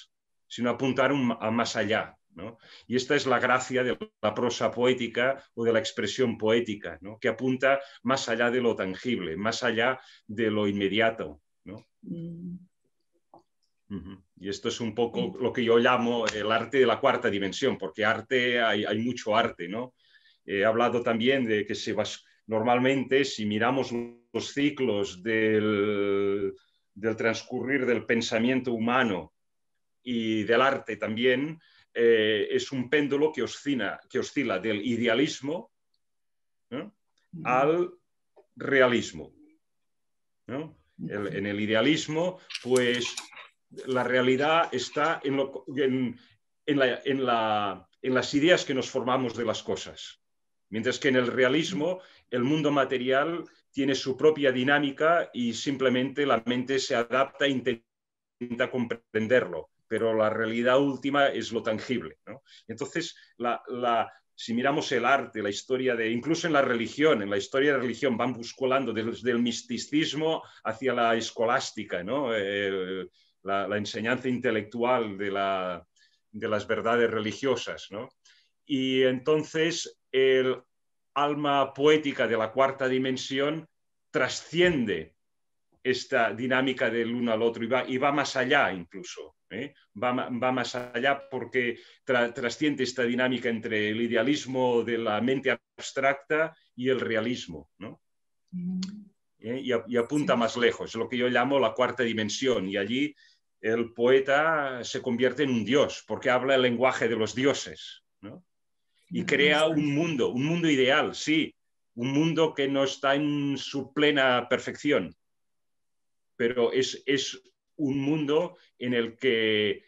sino apuntar un, a más allá, ¿no? Y esta es la gracia de la prosa poética o de la expresión poética, ¿no? Que apunta más allá de lo tangible, más allá de lo inmediato, ¿no? Mm. Uh-huh. Y esto es un poco lo que yo llamo el arte de la cuarta dimensión, porque arte hay, hay mucho arte, ¿no? He hablado también de que se va, normalmente si miramos los ciclos del, del transcurrir del pensamiento humano y del arte también, eh, es un péndulo que oscila, que oscila del idealismo, ¿no?, al realismo, ¿no? El, en el idealismo, pues la realidad está en, lo, en, en, la, en, la, en las ideas que nos formamos de las cosas. Mientras que en el realismo el mundo material tiene su propia dinámica y simplemente la mente se adapta e intenta comprenderlo, pero la realidad última es lo tangible, ¿no? Entonces, la, la, si miramos el arte, la historia de, incluso en la religión, en la historia de la religión van buscando desde el misticismo hacia la escolástica, ¿no? El, la, la enseñanza intelectual de, la, de las verdades religiosas, ¿no? Y entonces el alma poética de la cuarta dimensión trasciende esta dinámica del uno al otro y va, y va más allá incluso, ¿eh? va, va más allá porque tra, trasciende esta dinámica entre el idealismo de la mente abstracta y el realismo, ¿no? Mm. ¿Eh? Y, y apunta sí. más lejos, lo que yo llamo la cuarta dimensión, y allí el poeta se convierte en un dios porque habla el lenguaje de los dioses, ¿no? Y crea un mundo, un mundo ideal, sí, un mundo que no está en su plena perfección, pero es, es un mundo en el que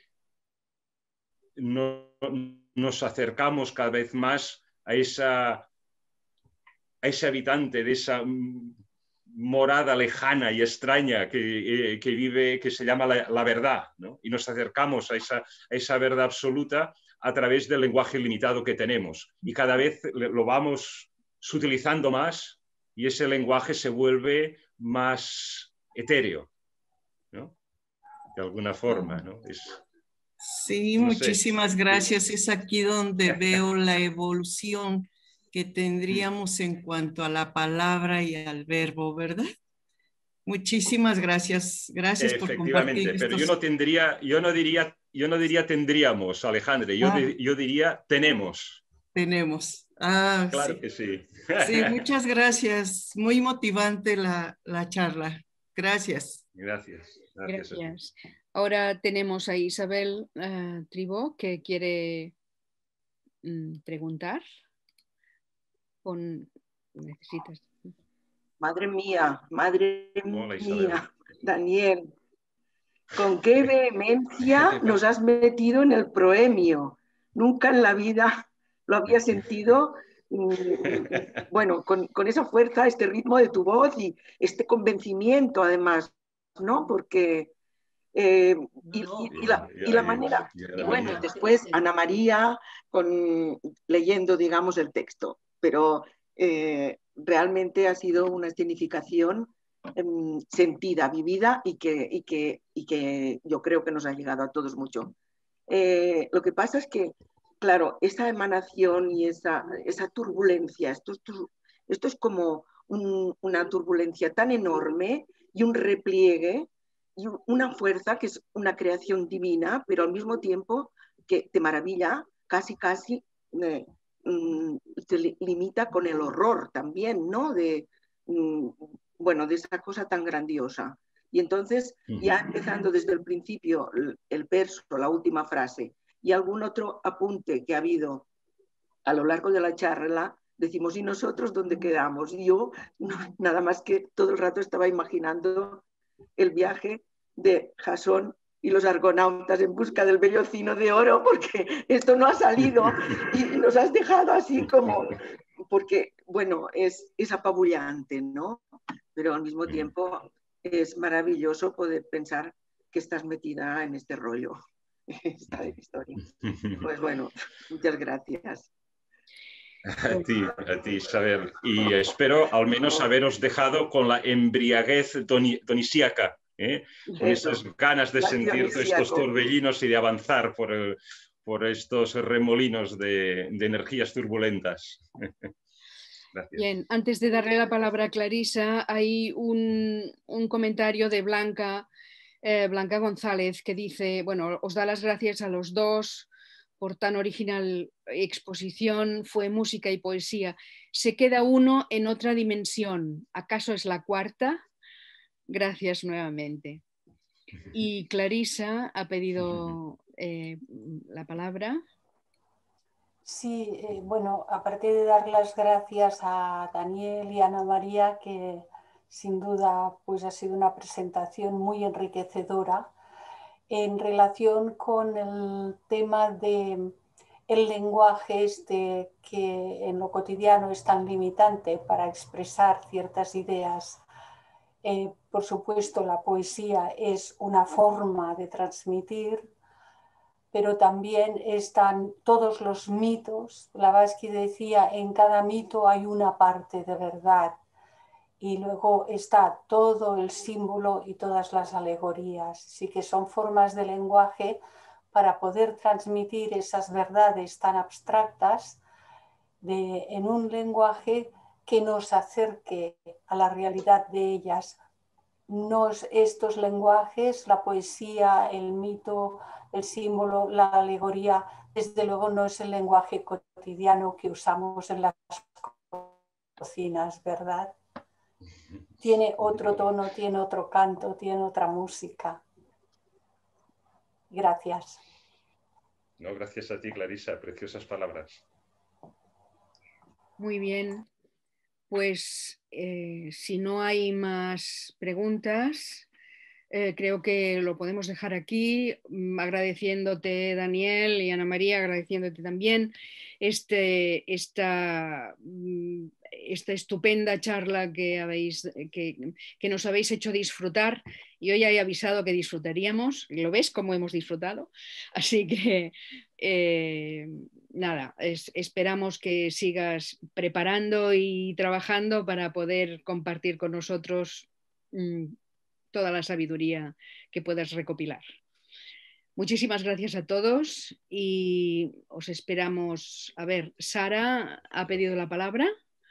no, nos acercamos cada vez más a, esa, a ese habitante de esa morada lejana y extraña que, eh, que vive, que se llama la, la verdad, ¿no? Y nos acercamos a esa, a esa verdad absoluta a través del lenguaje limitado que tenemos. Y cada vez lo vamos sutilizando más y ese lenguaje se vuelve más etéreo, ¿no? De alguna forma, ¿no? Es, sí, no muchísimas sé. gracias. Es aquí donde veo la evolución que tendríamos en cuanto a la palabra y al verbo, ¿verdad? Muchísimas gracias. Gracias por compartir. Efectivamente, pero estos... yo no tendría, yo no diría, yo no diría tendríamos, Alejandra, yo, ah. de, yo diría tenemos. Tenemos. Ah, claro sí. que sí. Sí, muchas gracias. Muy motivante la, la charla. Gracias. Gracias. Gracias. gracias. Ahora tenemos a Isabel uh, Tribó que quiere um, preguntar. Con... Necesitas. Madre mía, madre Hola, mía, Daniel, con qué vehemencia nos has metido en el proemio. Nunca en la vida lo había sentido, bueno, con, con esa fuerza, este ritmo de tu voz y este convencimiento además, ¿no? Porque, eh, y, y, y, la, y la manera, y bueno, después Ana María con, leyendo, digamos, el texto, pero... Eh, realmente ha sido una escenificación eh, sentida, vivida y que, y, que, y que yo creo que nos ha llegado a todos mucho. Eh, lo que pasa es que, claro, esa emanación y esa, esa turbulencia, esto, esto, esto es como un, una turbulencia tan enorme y un repliegue y una fuerza que es una creación divina, pero al mismo tiempo que te maravilla, casi, casi... Eh, se limita con el horror también, ¿no? De, bueno, de esa cosa tan grandiosa. Y entonces, ya empezando desde el principio, el verso, la última frase, y algún otro apunte que ha habido a lo largo de la charla, decimos, ¿y nosotros dónde quedamos? Y yo, no, nada más que todo el rato estaba imaginando el viaje de Jasón y los argonautas en busca del vellocino de oro, porque esto no ha salido y nos has dejado así como, porque, bueno, es, es apabullante, ¿no? Pero al mismo tiempo es maravilloso poder pensar que estás metida en este rollo, esta historia. Pues bueno, muchas gracias. A ti, a ti, Isabel. Y espero al menos haberos dejado con la embriaguez donisíaca ¿eh? Con esas ganas de sentir estos torbellinos y de avanzar por, el, por estos remolinos de, de energías turbulentas. Gracias. Bien, antes de darle la palabra a Clarisa, hay un, un comentario de Blanca, eh, Blanca González, que dice, bueno, os da las gracias a los dos por tan original exposición, fue música y poesía. Se queda uno en otra dimensión. ¿Acaso es la cuarta? Gracias nuevamente. Y Clarisa ha pedido eh, la palabra. Sí, eh, bueno, aparte de dar las gracias a Daniel y Ana María, que sin duda pues ha sido una presentación muy enriquecedora, en relación con el tema de el lenguaje este que en lo cotidiano es tan limitante para expresar ciertas ideas. Eh, por supuesto, la poesía es una forma de transmitir, pero también están todos los mitos. Blavatsky decía, en cada mito hay una parte de verdad. Y luego está todo el símbolo y todas las alegorías. Sí que son formas de lenguaje para poder transmitir esas verdades tan abstractas de, en un lenguaje que nos acerque a la realidad de ellas. Nos, estos lenguajes, la poesía, el mito, el símbolo, la alegoría, desde luego no es el lenguaje cotidiano que usamos en las cocinas, ¿verdad? Tiene otro tono, tiene otro canto, tiene otra música. Gracias. No, gracias a ti, Clarisa, preciosas palabras. Muy bien, pues eh, si no hay más preguntas, eh, creo que lo podemos dejar aquí, agradeciéndote, Daniel, y Ana María, agradeciéndote también este, esta, esta estupenda charla que, habéis, que, que nos habéis hecho disfrutar. Yo ya he avisado que disfrutaríamos, lo ves cómo hemos disfrutado, así que eh, nada, es, esperamos que sigas preparando y trabajando para poder compartir con nosotros mmm, toda la sabiduría que puedas recopilar. Muchísimas gracias a todos y os esperamos. A ver, Sara ha pedido la palabra.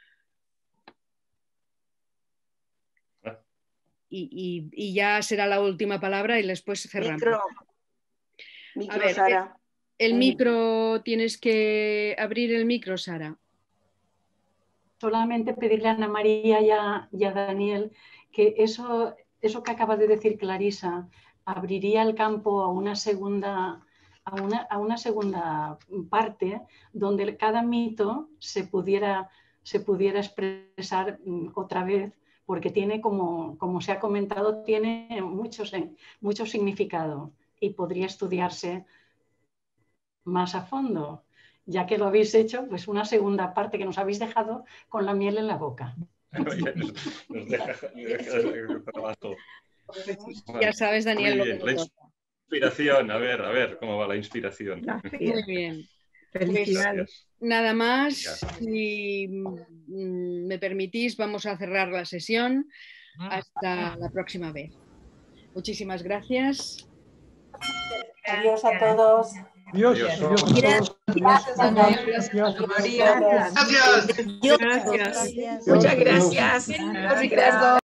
Y, y, y ya será la última palabra y después cerramos. Micro, micro a ver, Sara. El, el micro, tienes que abrir el micro, Sara. Solamente pedirle a Ana María y a, y a Daniel que eso, eso que acaba de decir Clarisa abriría el campo a una segunda, a una, a una segunda parte donde cada mito se pudiera, se pudiera expresar otra vez, porque tiene, como, como se ha comentado, tiene muchos, mucho significado y podría estudiarse más a fondo. Ya que lo habéis hecho, pues una segunda parte que nos habéis dejado con la miel en la boca. Nos deja, deja trabajo. Ya sabes, Daniel, Muy lo bien. que La nos toca. inspiración, a ver, a ver, ¿cómo va la inspiración? Muy bien. Felicidades. Pues, nada más, si mm, me permitís, vamos a cerrar la sesión hasta la próxima vez. Muchísimas gracias. Adiós a todos. Adiós. Gracias. Gracias. Gracias. Gracias. Muchas gracias. Gracias.